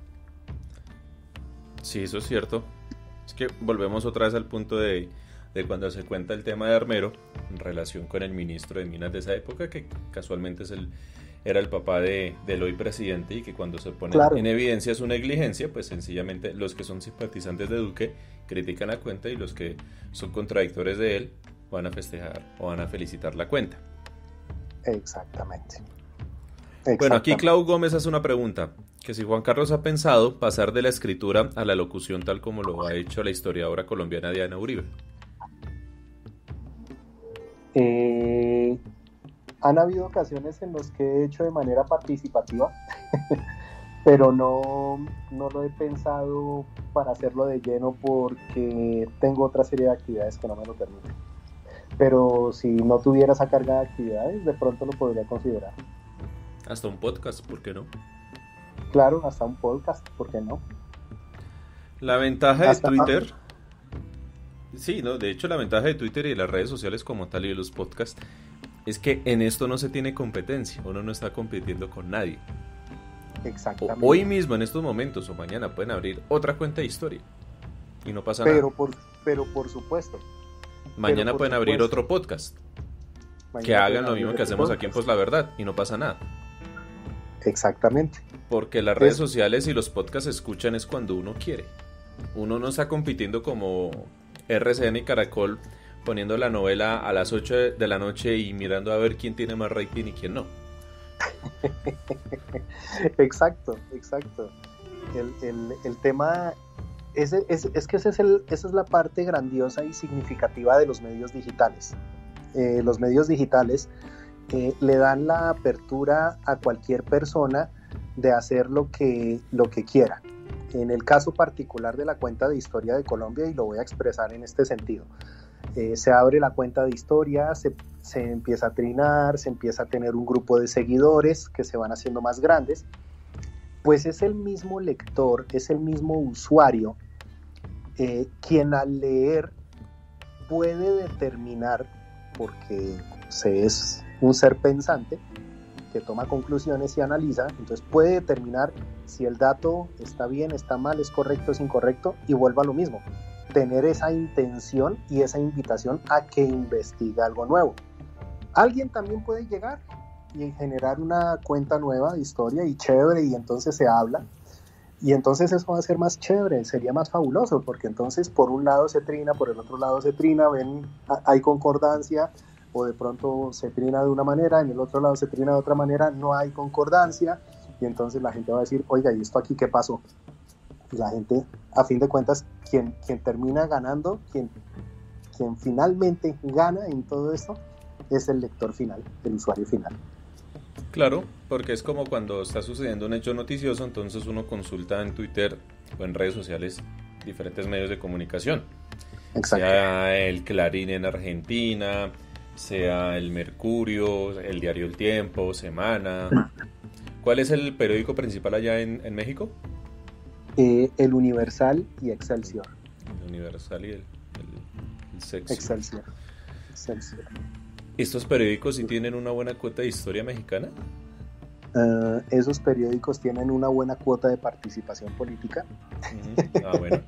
Sí, eso es cierto. Es que volvemos otra vez al punto de, de cuando se cuenta el tema de Armero en relación con el ministro de Minas de esa época, que casualmente es el, era el papá de, del hoy presidente, y que cuando se pone claro en evidencia su negligencia, pues sencillamente los que son simpatizantes de Duque critican la cuenta y los que son contradictores de él van a festejar o van a felicitar la cuenta. Exactamente. Bueno, aquí Clau Gómez hace una pregunta, que si Juan Carlos ha pensado pasar de la escritura a la locución tal como lo ha hecho la historiadora colombiana Diana Uribe. Eh, han habido ocasiones en las que he hecho de manera participativa, pero no, no lo he pensado para hacerlo de lleno porque tengo otra serie de actividades que no me lo permiten. Pero si no tuviera esa carga de actividades, de pronto lo podría considerar. Hasta un podcast, ¿por qué no? Claro, hasta un podcast, ¿por qué no? La ventaja de hasta Twitter... Sí, no, de hecho la ventaja de Twitter y de las redes sociales como tal y de los podcasts es que en esto no se tiene competencia, uno no está compitiendo con nadie. Exactamente. O, hoy mismo, en estos momentos o mañana pueden abrir otra cuenta de historia y no pasa pero nada. Por, pero por supuesto. Mañana por pueden supuesto. abrir otro podcast mañana que hagan lo mismo que hacemos podcast. Aquí en Pues la Verdad y no pasa nada. Exactamente. Porque las redes es... sociales y los podcasts se escuchan es cuando uno quiere. Uno no está compitiendo como R C N y Caracol poniendo la novela a las ocho de la noche y mirando a ver quién tiene más rating y quién no. Exacto, exacto. El, el, el tema es, es, es que ese es el, esa es la parte grandiosa y significativa de los medios digitales. Eh, los medios digitales eh, le dan la apertura a cualquier persona de hacer lo que, lo que quiera. En el caso particular de la cuenta de Historia de Colombia, y lo voy a expresar en este sentido, eh, se abre la cuenta de historia, se, se empieza a trinar, se empieza a tener un grupo de seguidores que se van haciendo más grandes, pues es el mismo lector, es el mismo usuario eh, quien al leer puede determinar, porque se es un ser pensante que toma conclusiones y analiza, entonces puede determinar si el dato está bien, está mal, es correcto, es incorrecto, y vuelva a lo mismo. tener esa intención y esa invitación a que investigue algo nuevo. Alguien también puede llegar y generar una cuenta nueva de historia y chévere, y entonces se habla, y entonces eso va a ser más chévere, sería más fabuloso, porque entonces por un lado se trina, por el otro lado se trina, ven, hay concordancia, o de pronto se trina de una manera, en el otro lado se trina de otra manera, no hay concordancia, y entonces la gente va a decir, oiga, ¿y esto aquí qué pasó? Y la gente, a fin de cuentas, quien, quien termina ganando, quien, quien finalmente gana en todo esto, es el lector final, el usuario final. Claro, porque es como cuando está sucediendo un hecho noticioso, entonces uno consulta en Twitter o en redes sociales diferentes medios de comunicación. Exacto. Sea el Clarín en Argentina, sea el Mercurio, el diario El Tiempo, Semana. ¿Cuál es el periódico principal allá en, en México? Eh, el Universal y Excelsior. El Universal y el, el, el Sexio. Excelsior. Excelsior. ¿Estos periódicos sí tienen una buena cuota de historia mexicana? Uh, esos periódicos tienen una buena cuota de participación política. Uh-huh. Ah, bueno.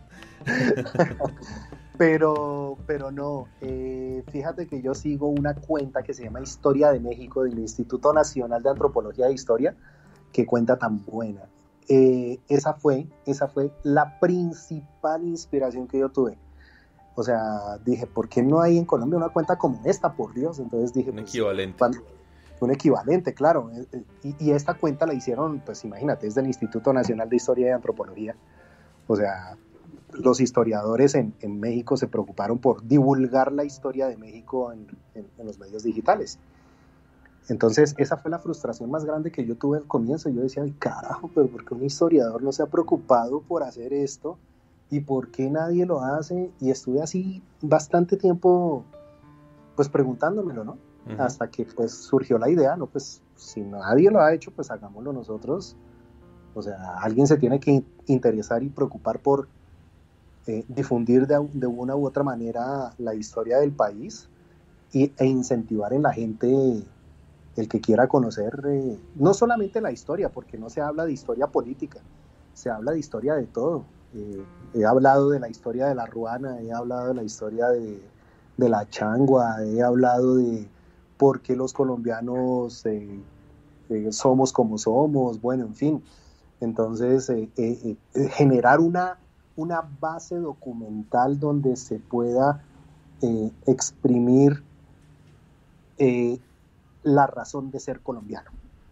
pero, pero no, eh, fíjate que yo sigo una cuenta que se llama Historia de México del Instituto Nacional de Antropología e Historia, que cuenta tan buena. Eh, esa fue, esa fue la principal inspiración que yo tuve. O sea, dije, ¿por qué no hay en Colombia una cuenta como esta, por Dios? Entonces dije, un pues, equivalente. Cuando, un equivalente, claro. Y, y esta cuenta la hicieron, pues imagínate, es del Instituto Nacional de Historia y Antropología. O sea, los historiadores en, en México se preocuparon por divulgar la historia de México en, en, en los medios digitales. Entonces, esa fue la frustración más grande que yo tuve al comienzo. Yo decía, ay, carajo, pero ¿por qué un historiador no se ha preocupado por hacer esto? ¿Y por qué nadie lo hace? Y estuve así bastante tiempo, pues preguntándomelo, ¿no? Uh-huh. Hasta que pues surgió la idea, ¿no? Pues si nadie lo ha hecho, pues hagámoslo nosotros. O sea, alguien se tiene que interesar y preocupar por eh, difundir de, de una u otra manera la historia del país y, e incentivar en la gente el que quiera conocer, eh, no solamente la historia, porque no se habla de historia política, se habla de historia de todo. Eh, he hablado de la historia de la ruana, he hablado de la historia de, de la changua, he hablado de por qué los colombianos eh, eh, somos como somos, bueno, en fin. Entonces, eh, eh, eh, generar una, una base documental donde se pueda eh, exprimir eh, la razón de ser colombiano.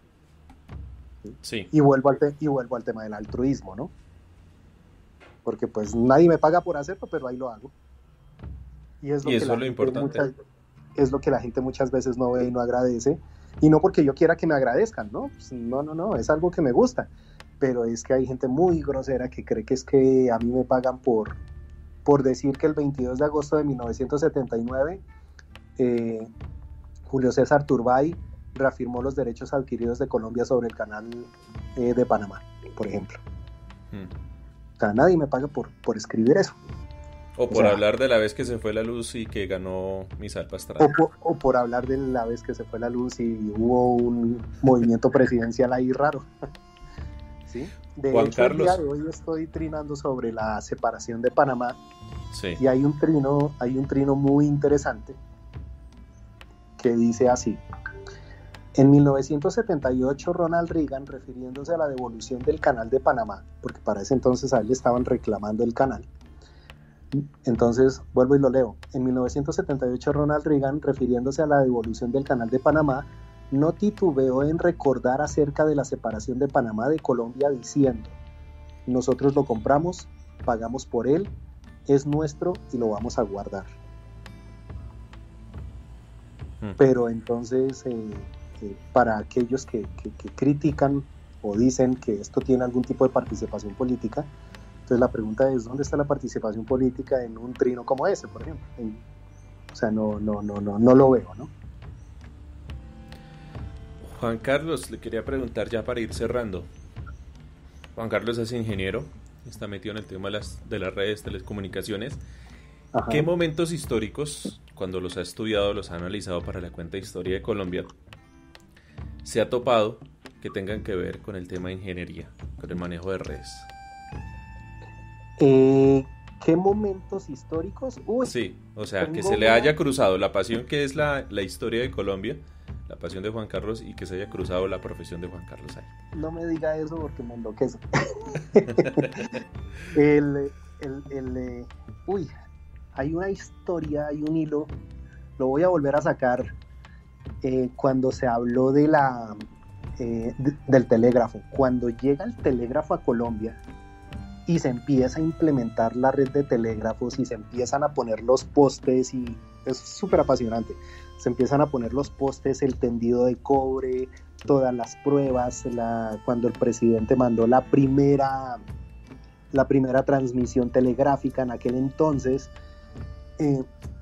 Sí. Y vuelvo al te- y vuelvo al tema del altruismo, ¿no? Porque pues nadie me paga por hacerlo, pero ahí lo hago. Y, es lo y que eso es lo importante. Muchas, es lo que la gente muchas veces no ve y no agradece. Y no porque yo quiera que me agradezcan, ¿no? Pues no, no, no, es algo que me gusta. Pero es que hay gente muy grosera que cree que es que a mí me pagan por, por decir que el veintidós de agosto de mil novecientos setenta y nueve eh, Julio César Turbay reafirmó los derechos adquiridos de Colombia sobre el canal eh, de Panamá, por ejemplo. Hmm. O sea, nadie me paga por, por escribir eso. O por o sea, hablar de la vez que se fue la luz y que ganó Misael Pastrana. O por, o por hablar de la vez que se fue la luz y hubo un movimiento presidencial ahí raro. ¿Sí? De Juan hecho, Carlos. el día de hoy estoy trinando sobre la separación de Panamá. Sí. Y hay un trino, hay un trino muy interesante que dice así: en mil novecientos setenta y ocho, Ronald Reagan, refiriéndose a la devolución del canal de Panamá, porque para ese entonces a él le estaban reclamando el canal. Entonces, vuelvo y lo leo. En mil novecientos setenta y ocho, Ronald Reagan, refiriéndose a la devolución del canal de Panamá, no titubeó en recordar acerca de la separación de Panamá de Colombia, diciendo: nosotros lo compramos, pagamos por él, es nuestro y lo vamos a guardar. Hmm. Pero entonces... Eh, para aquellos que, que, que critican o dicen que esto tiene algún tipo de participación política, entonces la pregunta es, ¿dónde está la participación política en un trino como ese, por ejemplo? En, o sea, no, no, no, no, no lo veo, ¿no? Juan Carlos, le quería preguntar ya para ir cerrando. Juan Carlos es ingeniero, está metido en el tema de las, de las redes, telecomunicaciones. Ajá. ¿Qué momentos históricos, cuando los ha estudiado, los ha analizado para la cuenta de Historia de Colombia, se ha topado que tengan que ver con el tema de ingeniería, con el manejo de redes? Eh, ¿qué momentos históricos? Uy, sí, o sea, que tengo se le una- haya cruzado la pasión que es la, la historia de Colombia, la pasión de Juan Carlos, y que se haya cruzado la profesión de Juan Carlos ahí. No me diga eso porque me enloquece. el, el, el, eh, uy, hay una historia, hay un hilo, lo voy a volver a sacar eh, cuando se habló de la, eh, de- del telégrafo. Cuando llega el telégrafo a Colombia y se empieza a implementar la red de telégrafos y se empiezan a poner los postes, y es súper apasionante. Se empiezan a poner los postes, el tendido de cobre, todas las pruebas, la, cuando el presidente mandó la primera, la primera transmisión telegráfica en aquel entonces. Eh,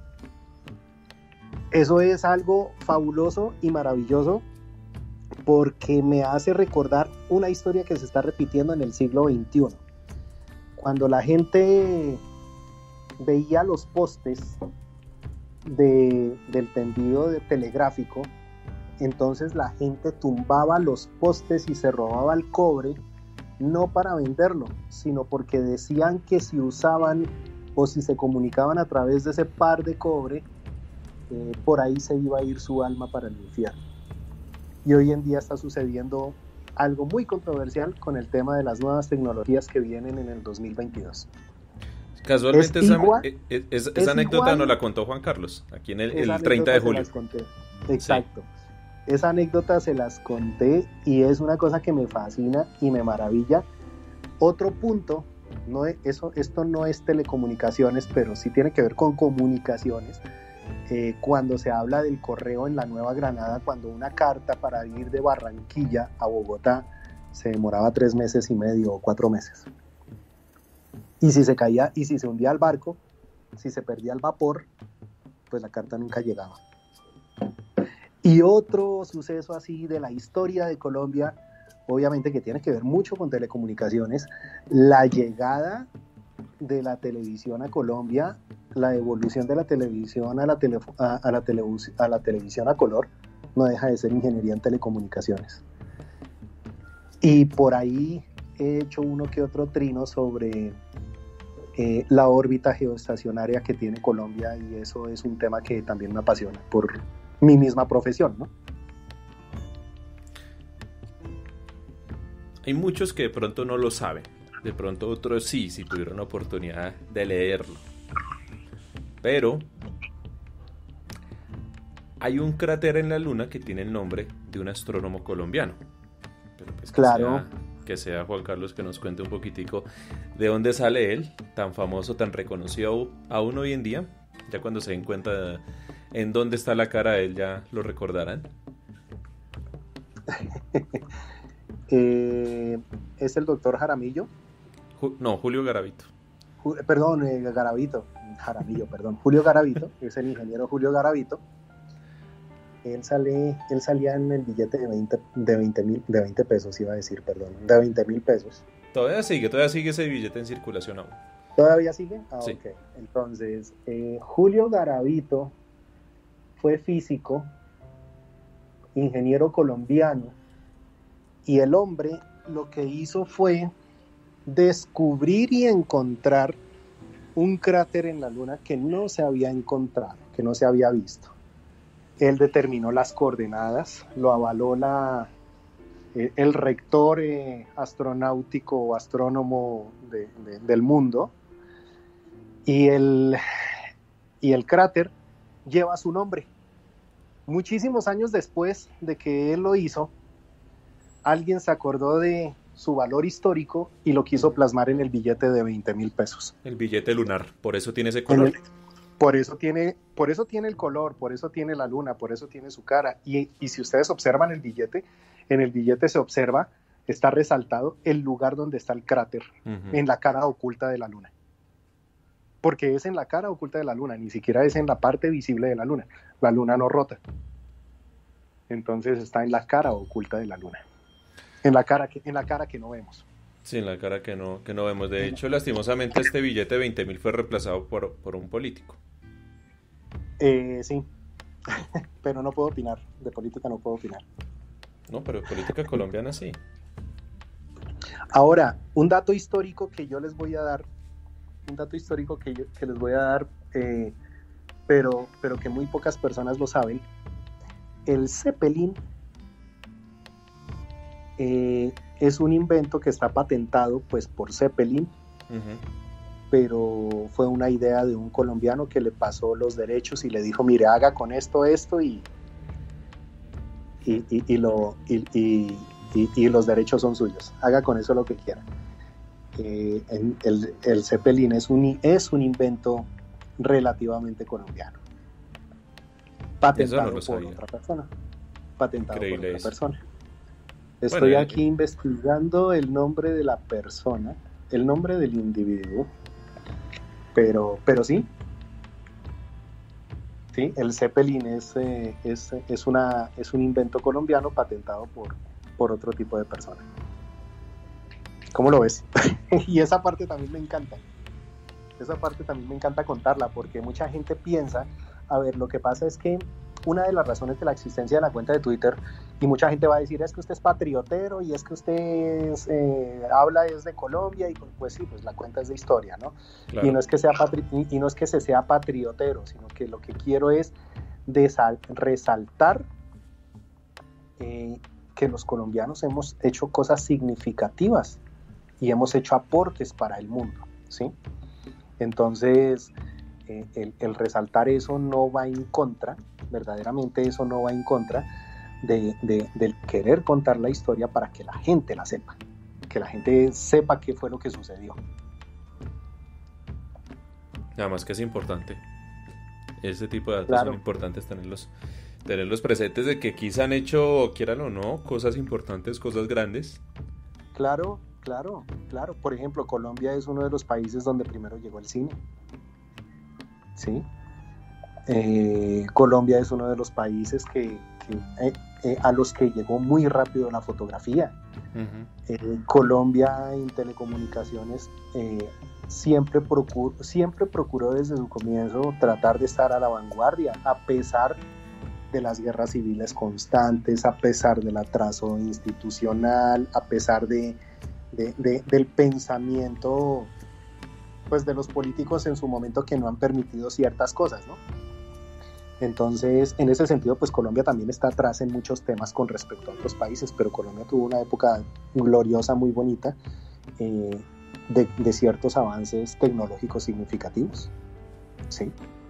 eso es algo fabuloso y maravilloso porque me hace recordar una historia que se está repitiendo en el siglo veintiuno. Cuando la gente veía los postes de, del tendido de telegráfico, entonces la gente tumbaba los postes y se robaba el cobre, no para venderlo, sino porque decían que si usaban o si se comunicaban a través de ese par de cobre, eh, por ahí se iba a ir su alma para el infierno. Y hoy en día está sucediendo algo muy controversial con el tema de las nuevas tecnologías que vienen en el dos mil veintidós. Casualmente Es esa, igual- eh, eh, es- es esa anécdota igual- nos la contó Juan Carlos, aquí en el, Esa el treinta de anécdota se julio. las conté. Exacto. Esa anécdota se las conté y es una cosa que me fascina y me maravilla. Otro punto, no es- eso, esto no es telecomunicaciones, pero sí tiene que ver con comunicaciones. Eh, cuando se habla del correo en la Nueva Granada, cuando una carta para ir de Barranquilla a Bogotá se demoraba tres meses y medio o cuatro meses. Y si se caía, y si se hundía el barco, si se perdía el vapor, pues la carta nunca llegaba. Y otro suceso así de la historia de Colombia, obviamente que tiene que ver mucho con telecomunicaciones, la llegada de la televisión a Colombia, la evolución de la televisión a la, tele, a, a, la televisión, a la televisión a color, no deja de ser ingeniería en telecomunicaciones. Y por ahí he hecho uno que otro trino sobre eh, la órbita geoestacionaria que tiene Colombia, y eso es un tema que también me apasiona por mi misma profesión, ¿no? Hay muchos que de pronto no lo saben, de pronto otros sí, si tuvieron la oportunidad de leerlo. Pero hay un cráter en la Luna que tiene el nombre de un astrónomo colombiano. Pero pues que Claro. sea, que sea Juan Carlos que nos cuente un poquitico de dónde sale él, tan famoso, tan reconocido aún hoy en día. Ya cuando se den cuenta en dónde está la cara de él, ya lo recordarán. Eh, es el doctor Jaramillo, Ju- no, Julio Garavito. Ju- perdón, eh, Garavito, Jaramillo, perdón, Julio Garavito, es el ingeniero Julio Garavito. Él sale, él salía en el billete de veinte, de veinte mil, de veinte pesos, iba a decir, perdón, de veinte mil pesos. Todavía sigue, todavía sigue ese billete en circulación aún. ¿Todavía sigue? Ah, Sí. ok. Entonces, eh, Julio Garavito fue físico, ingeniero colombiano, y el hombre lo que hizo fue descubrir y encontrar un cráter en la Luna que no se había encontrado, que no se había visto. Él determinó las coordenadas, lo avaló la, eh, el rector eh, astronáutico o astrónomo de, de, del mundo, y el, y el cráter lleva su nombre. Muchísimos años después de que él lo hizo, alguien se acordó de su valor histórico y lo quiso plasmar en el billete de veinte mil pesos. El billete lunar, por eso tiene ese En color. el- por eso tiene, por eso tiene el color, por eso tiene la luna, por eso tiene su cara. Y, y si ustedes observan el billete, en el billete se observa, está resaltado el lugar donde está el cráter, Ujú. en la cara oculta de la luna. Porque es en la cara oculta de la luna, ni siquiera es en la parte visible de la luna. La luna no rota. Entonces está en la cara oculta de la luna. En la cara que, en la cara que no vemos. Sí, en la cara que no, que no vemos. De hecho, lastimosamente, este billete de veinte mil fue reemplazado por, por un político. Eh, sí, pero no puedo opinar. De política no puedo opinar. No, pero política colombiana sí. Ahora, un dato histórico que yo les voy a dar un dato histórico que, yo, que les voy a dar, eh, pero, pero que muy pocas personas lo saben. El Zeppelin eh, es un invento que está patentado pues, por Zeppelin, uh-huh. pero fue una idea de un colombiano que le pasó los derechos y le dijo, mire, haga con esto, esto y, y, y, y, lo, y, y, y, y los derechos son suyos, haga con eso lo que quiera. Eh, el, el Zeppelin es un, es un invento relativamente colombiano, patentado no por otra persona, patentado Increíble por otra eso. persona. Estoy bueno, aquí eh, investigando el nombre de la persona, el nombre del individuo, pero, pero sí, sí, el Zeppelin es, eh, es, es, una, es un invento colombiano patentado por, por otro tipo de persona. ¿Cómo lo ves? Y esa parte también me encanta. Esa parte también me encanta contarla porque mucha gente piensa, a ver, lo que pasa es que una de las razones de la existencia de la cuenta de Twitter, y mucha gente va a decir, es que usted es patriotero y es que usted es, eh, habla es de Colombia, y pues sí, pues la cuenta es de historia, ¿no? Claro. Y no es que sea patri- y no es que se sea patriotero, sino que lo que quiero es desal- resaltar eh, que los colombianos hemos hecho cosas significativas y hemos hecho aportes para el mundo, ¿sí? Entonces, eh, el, el resaltar eso no va en contra, verdaderamente eso no va en contra de, de, del querer contar la historia para que la gente la sepa, que la gente sepa qué fue lo que sucedió. Nada más que es importante. Ese tipo de datos claro. son importantes tenerlos, tenerlos presentes de que quizá han hecho, quieran o no, cosas importantes, cosas grandes. Claro. Claro, claro. Por ejemplo, Colombia es uno de los países donde primero llegó el cine. ¿Sí? Eh, Colombia es uno de los países que, que, eh, eh, a los que llegó muy rápido la fotografía. Uh-huh. Eh, Colombia en telecomunicaciones eh, siempre, procur, siempre procuró desde su comienzo tratar de estar a la vanguardia, a pesar de las guerras civiles constantes, a pesar del atraso institucional, a pesar de De, de, del pensamiento pues de los políticos en su momento que no han permitido ciertas cosas, ¿no? Entonces, en ese sentido, pues Colombia también está atrás en muchos temas con respecto a otros países, pero Colombia tuvo una época gloriosa, muy bonita, eh, de, de ciertos avances tecnológicos significativos, ¿sí?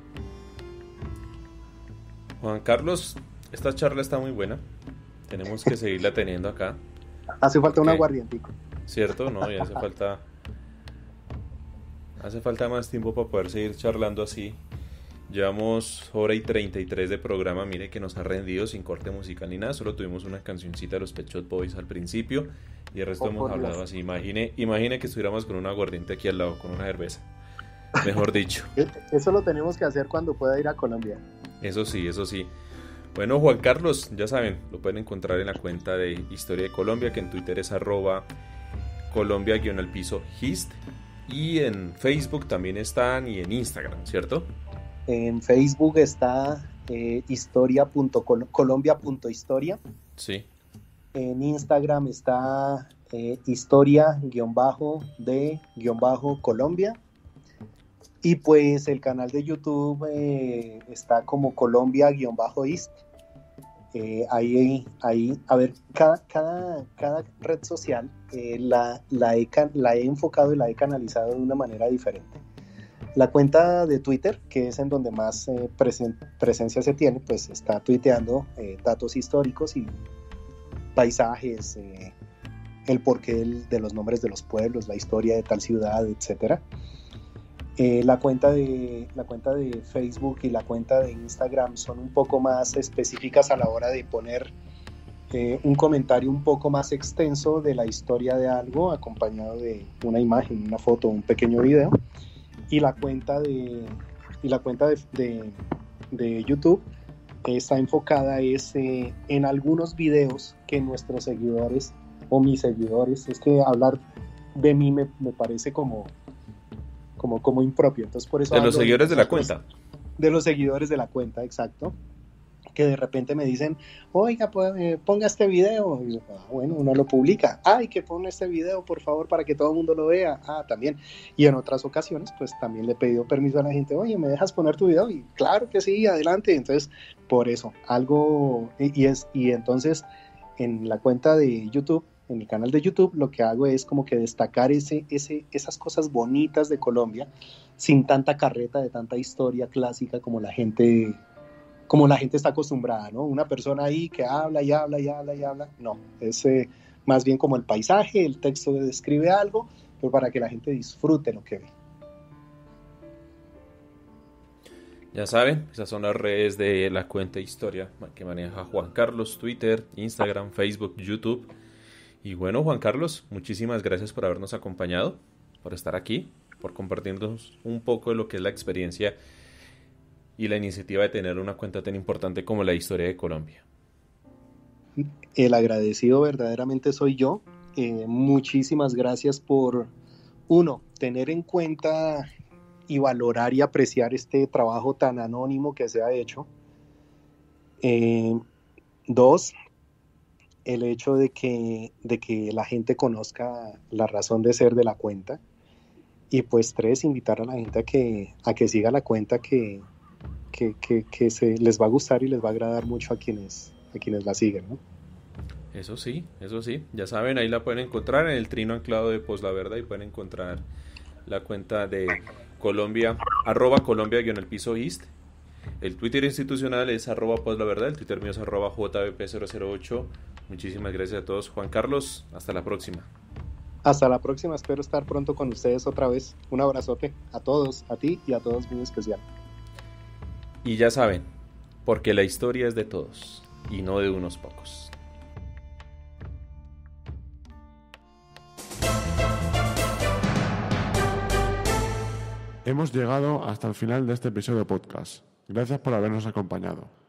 Juan Carlos, esta charla está muy buena, tenemos que seguirla teniendo acá. Hace falta un aguardientico. ¿Cierto? No, y hace falta hace falta más tiempo para poder seguir charlando así. Llevamos hora y treinta y tres de programa, mire que nos ha rendido sin corte musical ni nada, solo tuvimos una cancioncita de los Pet Shop Boys al principio y el resto oh, hemos hablado Dios. así. Imagine, imagine que estuviéramos con un aguardiente aquí al lado, con una cerveza, mejor dicho. Eso lo tenemos que hacer cuando pueda ir a Colombia. Eso sí, eso sí. Bueno, Juan Carlos, ya saben, lo pueden encontrar en la cuenta de Historia de Colombia, que en Twitter es arroba Colombia guión al piso hist, y en Facebook también están, y en Instagram, ¿cierto? En Facebook está eh, historia punto colombia punto historia. Sí. En Instagram está eh, historia guión bajo de guión bajo Colombia. Y pues el canal de YouTube eh, está como Colombia-East. Eh, ahí, ahí, a ver, cada, cada, cada red social eh, la, la, he, la he enfocado y la he canalizado de una manera diferente. La cuenta de Twitter, que es en donde más eh, presen, presencia se tiene, pues está tuiteando eh, datos históricos y paisajes, eh, el porqué del, de los nombres de los pueblos, la historia de tal ciudad, etcétera. Eh, la cuenta de la cuenta de Facebook y la cuenta de Instagram son un poco más específicas a la hora de poner eh, un comentario un poco más extenso de la historia de algo, acompañado de una imagen, una foto, un pequeño video. Y la cuenta de y la cuenta de, de, de YouTube está enfocada es, eh, en algunos videos que nuestros seguidores o mis seguidores, es que hablar de mí me, me parece como Como, como impropio, entonces por eso de los seguidores de la cuenta de los seguidores de la cuenta, exacto, que de repente me dicen, oiga, pues, eh, ponga este video. Y yo, ah, bueno, uno lo publica. Ay, que ponga este video, por favor, para que todo el mundo lo vea. Ah, también. Y en otras ocasiones, pues también le he pedido permiso a la gente, oye, ¿me dejas poner tu video? Y claro que sí, adelante. Entonces, por eso, algo, y, y es, y entonces, en la cuenta de YouTube, en el canal de YouTube, lo que hago es como que destacar ese, ese, esas cosas bonitas de Colombia, sin tanta carreta, de tanta historia clásica como la gente... como la gente está acostumbrada, ¿no? Una persona ahí que habla y habla y habla y habla. No, es eh, más bien como el paisaje, el texto describe algo, pero para que la gente disfrute lo que ve. Ya saben, esas son las redes de la cuenta Historia que maneja Juan Carlos, Twitter, Instagram, Facebook, YouTube. Y bueno, Juan Carlos, muchísimas gracias por habernos acompañado, por estar aquí, por compartirnos un poco de lo que es la experiencia y la iniciativa de tener una cuenta tan importante como la Historia de Colombia. El agradecido verdaderamente soy yo. Eh, muchísimas gracias por, uno, tener en cuenta y valorar y apreciar este trabajo tan anónimo que se ha hecho. Eh, dos, el hecho de que, de que la gente conozca la razón de ser de la cuenta. Y pues tres, invitar a la gente a que, a que siga la cuenta, que Que, que, que se les va a gustar y les va a agradar mucho a quienes, a quienes la siguen, ¿no? Eso sí, eso sí, ya saben, ahí la pueden encontrar en el trino anclado de Poslaverdad y pueden encontrar la cuenta de Colombia, arroba Colombia guión el piso East. El Twitter institucional es arroba Poslaverdad, el Twitter mío es arroba J B P cero cero ocho. Muchísimas gracias a todos. Juan Carlos, hasta la próxima. Hasta la próxima, espero estar pronto con ustedes otra vez. Un abrazote a todos, a ti y a todos muy especial. Y ya saben, porque la historia es de todos y no de unos pocos. Hemos llegado hasta el final de este episodio podcast. Gracias por habernos acompañado.